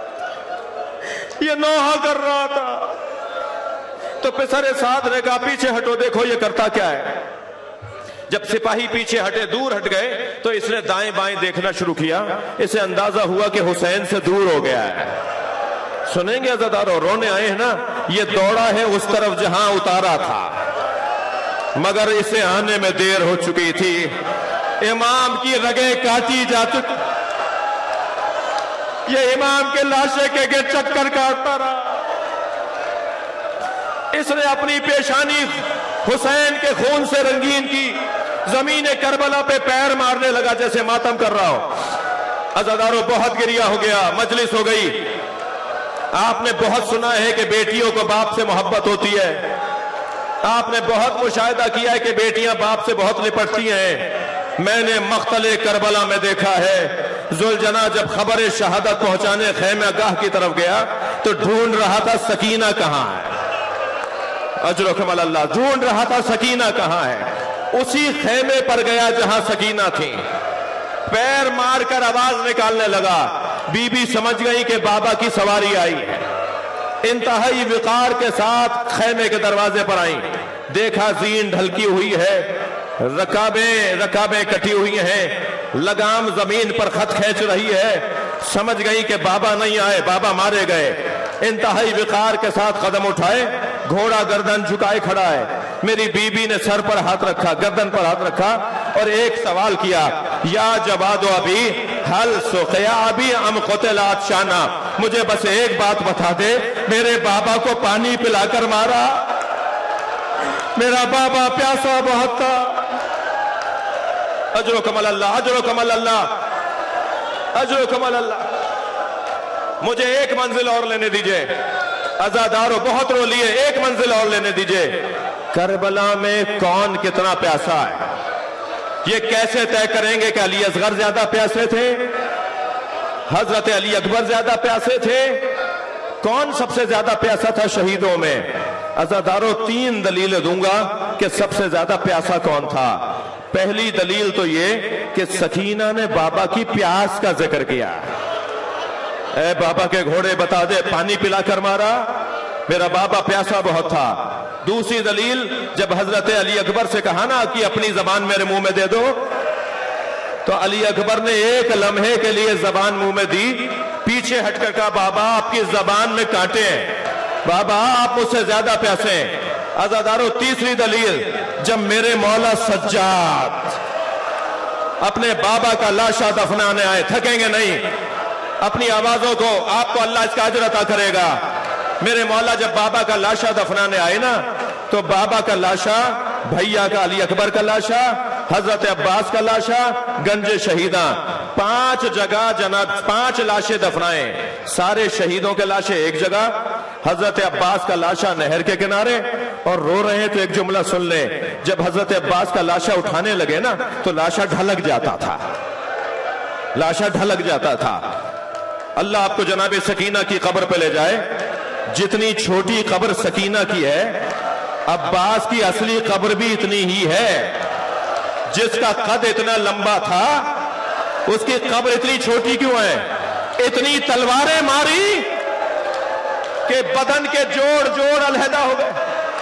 یہ نوحہ کر رہا تھا، تو پسر سعد نے کہا پیچھے ہٹو دیکھو یہ کرتا کیا ہے۔ جب سپاہی پیچھے ہٹے دور ہٹ گئے تو اس نے دائیں بائیں دیکھنا شروع کیا، اسے اندازہ ہوا کہ حسین سے دور ہو گیا ہے۔ سنیں گے عزادارو، رونے آئے ہیں نا، یہ دوڑا ہے اس طرف جہاں اتارا تھا، مگر اسے آنے میں دیر ہو چکی تھی، امام کی رگیں کاٹی جا چکی، یہ امام کے لاشے کے گرد چکر کاٹتا رہا۔ اس نے اپنی پیشانی حسین کے خون سے رنگین کی، زمین کربلا پہ پیر مارنے لگا جیسے ماتم کر رہا ہو۔ عزادارو بہت گریہ ہو گیا، مجلس ہو گئی۔ آپ نے بہت سنا ہے کہ بیٹیوں کو باپ سے محبت ہوتی ہے، آپ نے بہت مشاہدہ کیا ہے کہ بیٹیاں باپ سے بہت لپٹتی ہیں۔ میں نے مقتل کربلا میں دیکھا ہے ذوالجنا جب خبر شہادت پہنچانے خیمہ گاہ کی طرف گیا تو ڈھونڈ رہا تھا سکینہ کہاں ہے، اجرکم اللہ، ڈھونڈ رہا تھا سکینہ کہاں ہے، اسی خیمے پر گیا جہاں سکینہ تھی، پیر مار کر آواز نکالنے لگا، بی بی سمجھ گئی کہ بابا کی سواری آئی ہے، انتہائی وقار کے ساتھ خیمے کے دروازے پر آئیں، دیکھا زین ڈھلکی ہوئی ہے، رکابیں کٹی ہوئی ہیں، لگام زمین پر خط کھینچ رہی ہے، سمجھ گئی کہ بابا نہیں آئے، بابا مارے گئے، انتہائی وقار کے ساتھ قدم اٹھائے، گھوڑا گردن جھکائے کھڑا ہے، میری بی بی نے سر پر ہاتھ رکھا، گردن پر ہاتھ رکھا اور ایک سوال کیا، یا جواد ابی حل سقیا ابی ام قتلات شانا، مجھے بس ایک بات بتا دے، میرے بابا کو پانی پلا کر مارا، میرا بابا پیاسا بہت تھا۔ اجرکم اللہ، اجرکم اللہ، اجرکم اللہ۔ مجھے ایک منزل اور لینے دیجئے، عزادارو بہت رو لیے، ایک منزل اور لینے دیجئے۔ کربلا میں کون کتنا پیاسا ہے یہ کیسے طے کریں گے کہ علی اصغر زیادہ پیاسے تھے، حضرت علی اکبر زیادہ پیاسے تھے، کون سب سے زیادہ پیاسا تھا شہیدوں میں؟ عزادارو 3 دلیلیں دوں گا کہ سب سے زیادہ پیاسا کون تھا۔ پہلی دلیل تو یہ کہ سکینہ نے بابا کی پیاس کا ذکر کیا، اے بابا کے گھوڑے بتا دے پانی پلا کر مارا، میرا بابا پیاسا بہت تھا۔ دوسری دلیل جب حضرت علی اکبر سے کہا نا کہ اپنی زبان میرے منہ میں دے دو، تو علی اکبر نے ایک لمحے کے لیے زبان منہ میں دی، پیچھے ہٹ کر کہا بابا آپ کی زبان میں کانٹے ہیں، بابا آپ مجھ سے زیادہ پیاسے ہیں۔ عزادارو تیسری دلیل، جب میرے مولا سجاد اپنے بابا کا لاشا دفنانے آئے، تھکیں گے نہیں، اپنی آوازوں کو آپ کو اللہ اس کا اجر عطا کرے گا۔ میرے مولا جب بابا کا لاشا دفنانے آئے نا، تو بابا کا لاشا، بھیا کا علی اکبر کا لاشا، حضرت عباس کا لاشا، گنج شہیداں، 5 جگہ جناب 5 لاشیں دفنائیں، سارے شہیدوں کے لاشیں ایک جگہ، حضرت عباس کا لاشا نہر کے کنارے، اور رو رہے ہیں تو ایک جملہ سن لیں، جب حضرت عباس کا لاشا اٹھانے لگے نا تو لاشا ڈھلک جاتا تھا، لاشا ڈھلک جاتا تھا۔ اللہ آپ کو جناب سکینہ کی قبر پہ لے جائے، جتنی چھوٹی قبر سکینہ کی ہے، عباس کی اصلی قبر بھی اتنی ہی ہے۔ جس کا قد اتنا لمبا تھا اس کی قبر اتنی چھوٹی کیوں ہے؟ اتنی تلواریں ماری کہ بدن کے جوڑ علیحدہ ہو گئے۔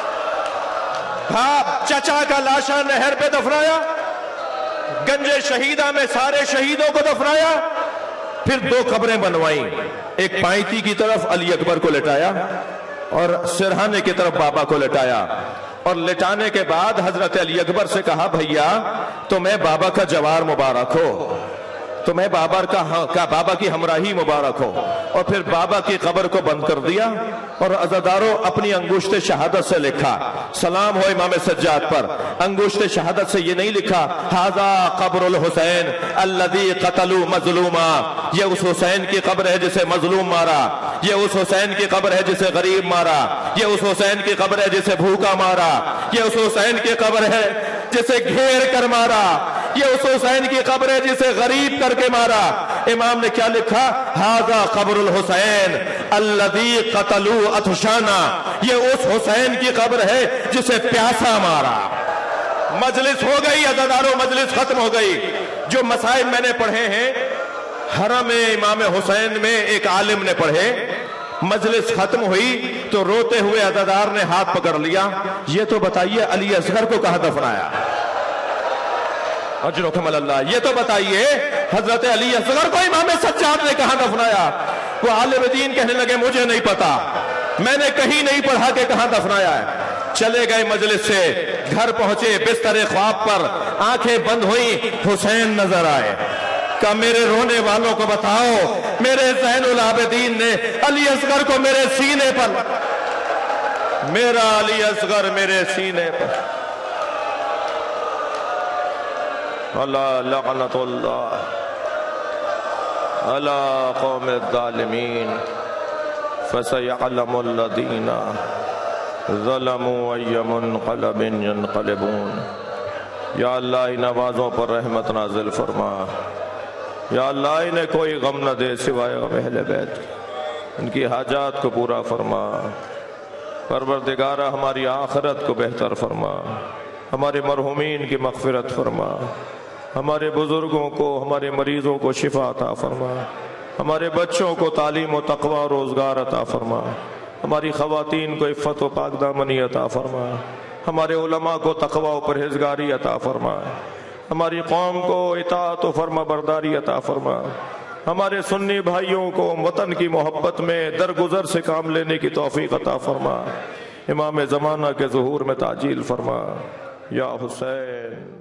باپ چچا کا لاشا نہر پہ دفنایا، گنج شہیدہ میں سارے شہیدوں کو دفنایا، پھر 2 قبریں بنوائیں، ایک پائنتی کی طرف علی اکبر کو لٹایا اور سرہانے کی طرف بابا کو لٹایا، اور لٹانے کے بعد حضرت علی اکبر سے کہا بھیا تمہیں بابا کا جوار مبارک ہو، تمہیں بابا کی ہمراہی مبارک ہو، اور پھر بابا کی قبر کو بند کر دیا، اور عزادارو اپنی انگشت شہادت سے لکھا، سلام ہو امام سجاد پر، انگشت شہادت سے یہ نہیں لکھا ھذا قبر الحسین الذی قتلوا مظلوما، یہ اس حسین کی قبر ہے جسے مظلوم مارا، یہ اس حسین کی قبر ہے جسے غریب مارا، یہ اس حسین کی قبر ہے جسے بھوکا مارا، یہ اس حسین کی قبر ہے جسے گھیر کر مارا، یہ اس حسین کی قبر ہے جسے غریب کر کے مارا۔ امام نے کیا لکھا؟ ھذا قبر الحسین الذی قتلوا عطشانا، یہ اس حسین کی قبر ہے جسے پیاسا مارا۔ مجلس ہو گئی عزادارو، مجلس ختم ہو گئی۔ جو مسائل میں نے پڑھے ہیں حرم امام حسین میں ایک عالم نے پڑھے، مجلس ختم ہوئی تو روتے ہوئے عزادار نے ہاتھ پکڑ لیا، یہ تو بتائیے علی اصغر کو کہاں دفنایا؟ اجرکم اللہ، یہ تو بتائیے حضرت علی اصغر کو امام سجاد نے کہاں دفنایا؟ وہ عالم دین کہنے لگے مجھے نہیں پتا، میں نے کہیں نہیں پڑھا کہ کہاں دفنایا ہے۔ چلے گئے مجلس سے، گھر پہنچے، بستر خواب پر آنکھیں بند ہوئیں، حسین نظر آئے۔ کہ میرے رونے والوں کو بتاؤ، میرے زین العابدین نے علی اصغر کو میرے سینے پر، میرا علی اصغر میرے سینے پر، اللہ لعنت اللہ علی قوم الظالمین فسیعلم الذین ظلموا ای منقلب ینقلبون۔ یا اللہ ان آوازوں پر رحمت نازل فرما، یا اللہ انہیں کوئی غم نہ دے سوائے غم اہل بیت، ان کی حاجات کو پورا فرما۔ پروردگارہ ہماری آخرت کو بہتر فرما، ہمارے مرحومین کی مغفرت فرما، ہمارے بزرگوں کو، ہمارے مریضوں کو شفا عطا فرما، ہمارے بچوں کو تعلیم و تقوی و روزگار عطا فرما، ہماری خواتین کو عفت و پاک دامنی عطا فرما، ہمارے علماء کو تقوی و پرہیزگاری عطا فرما، ہماری قوم کو اطاعت و فرما برداری عطا فرما، ہمارے سنی بھائیوں کو وطن کی محبت میں درگزر سے کام لینے کی توفیق عطا فرما، امام زمانہ کے ظہور میں تعجیل فرما، یا حسین۔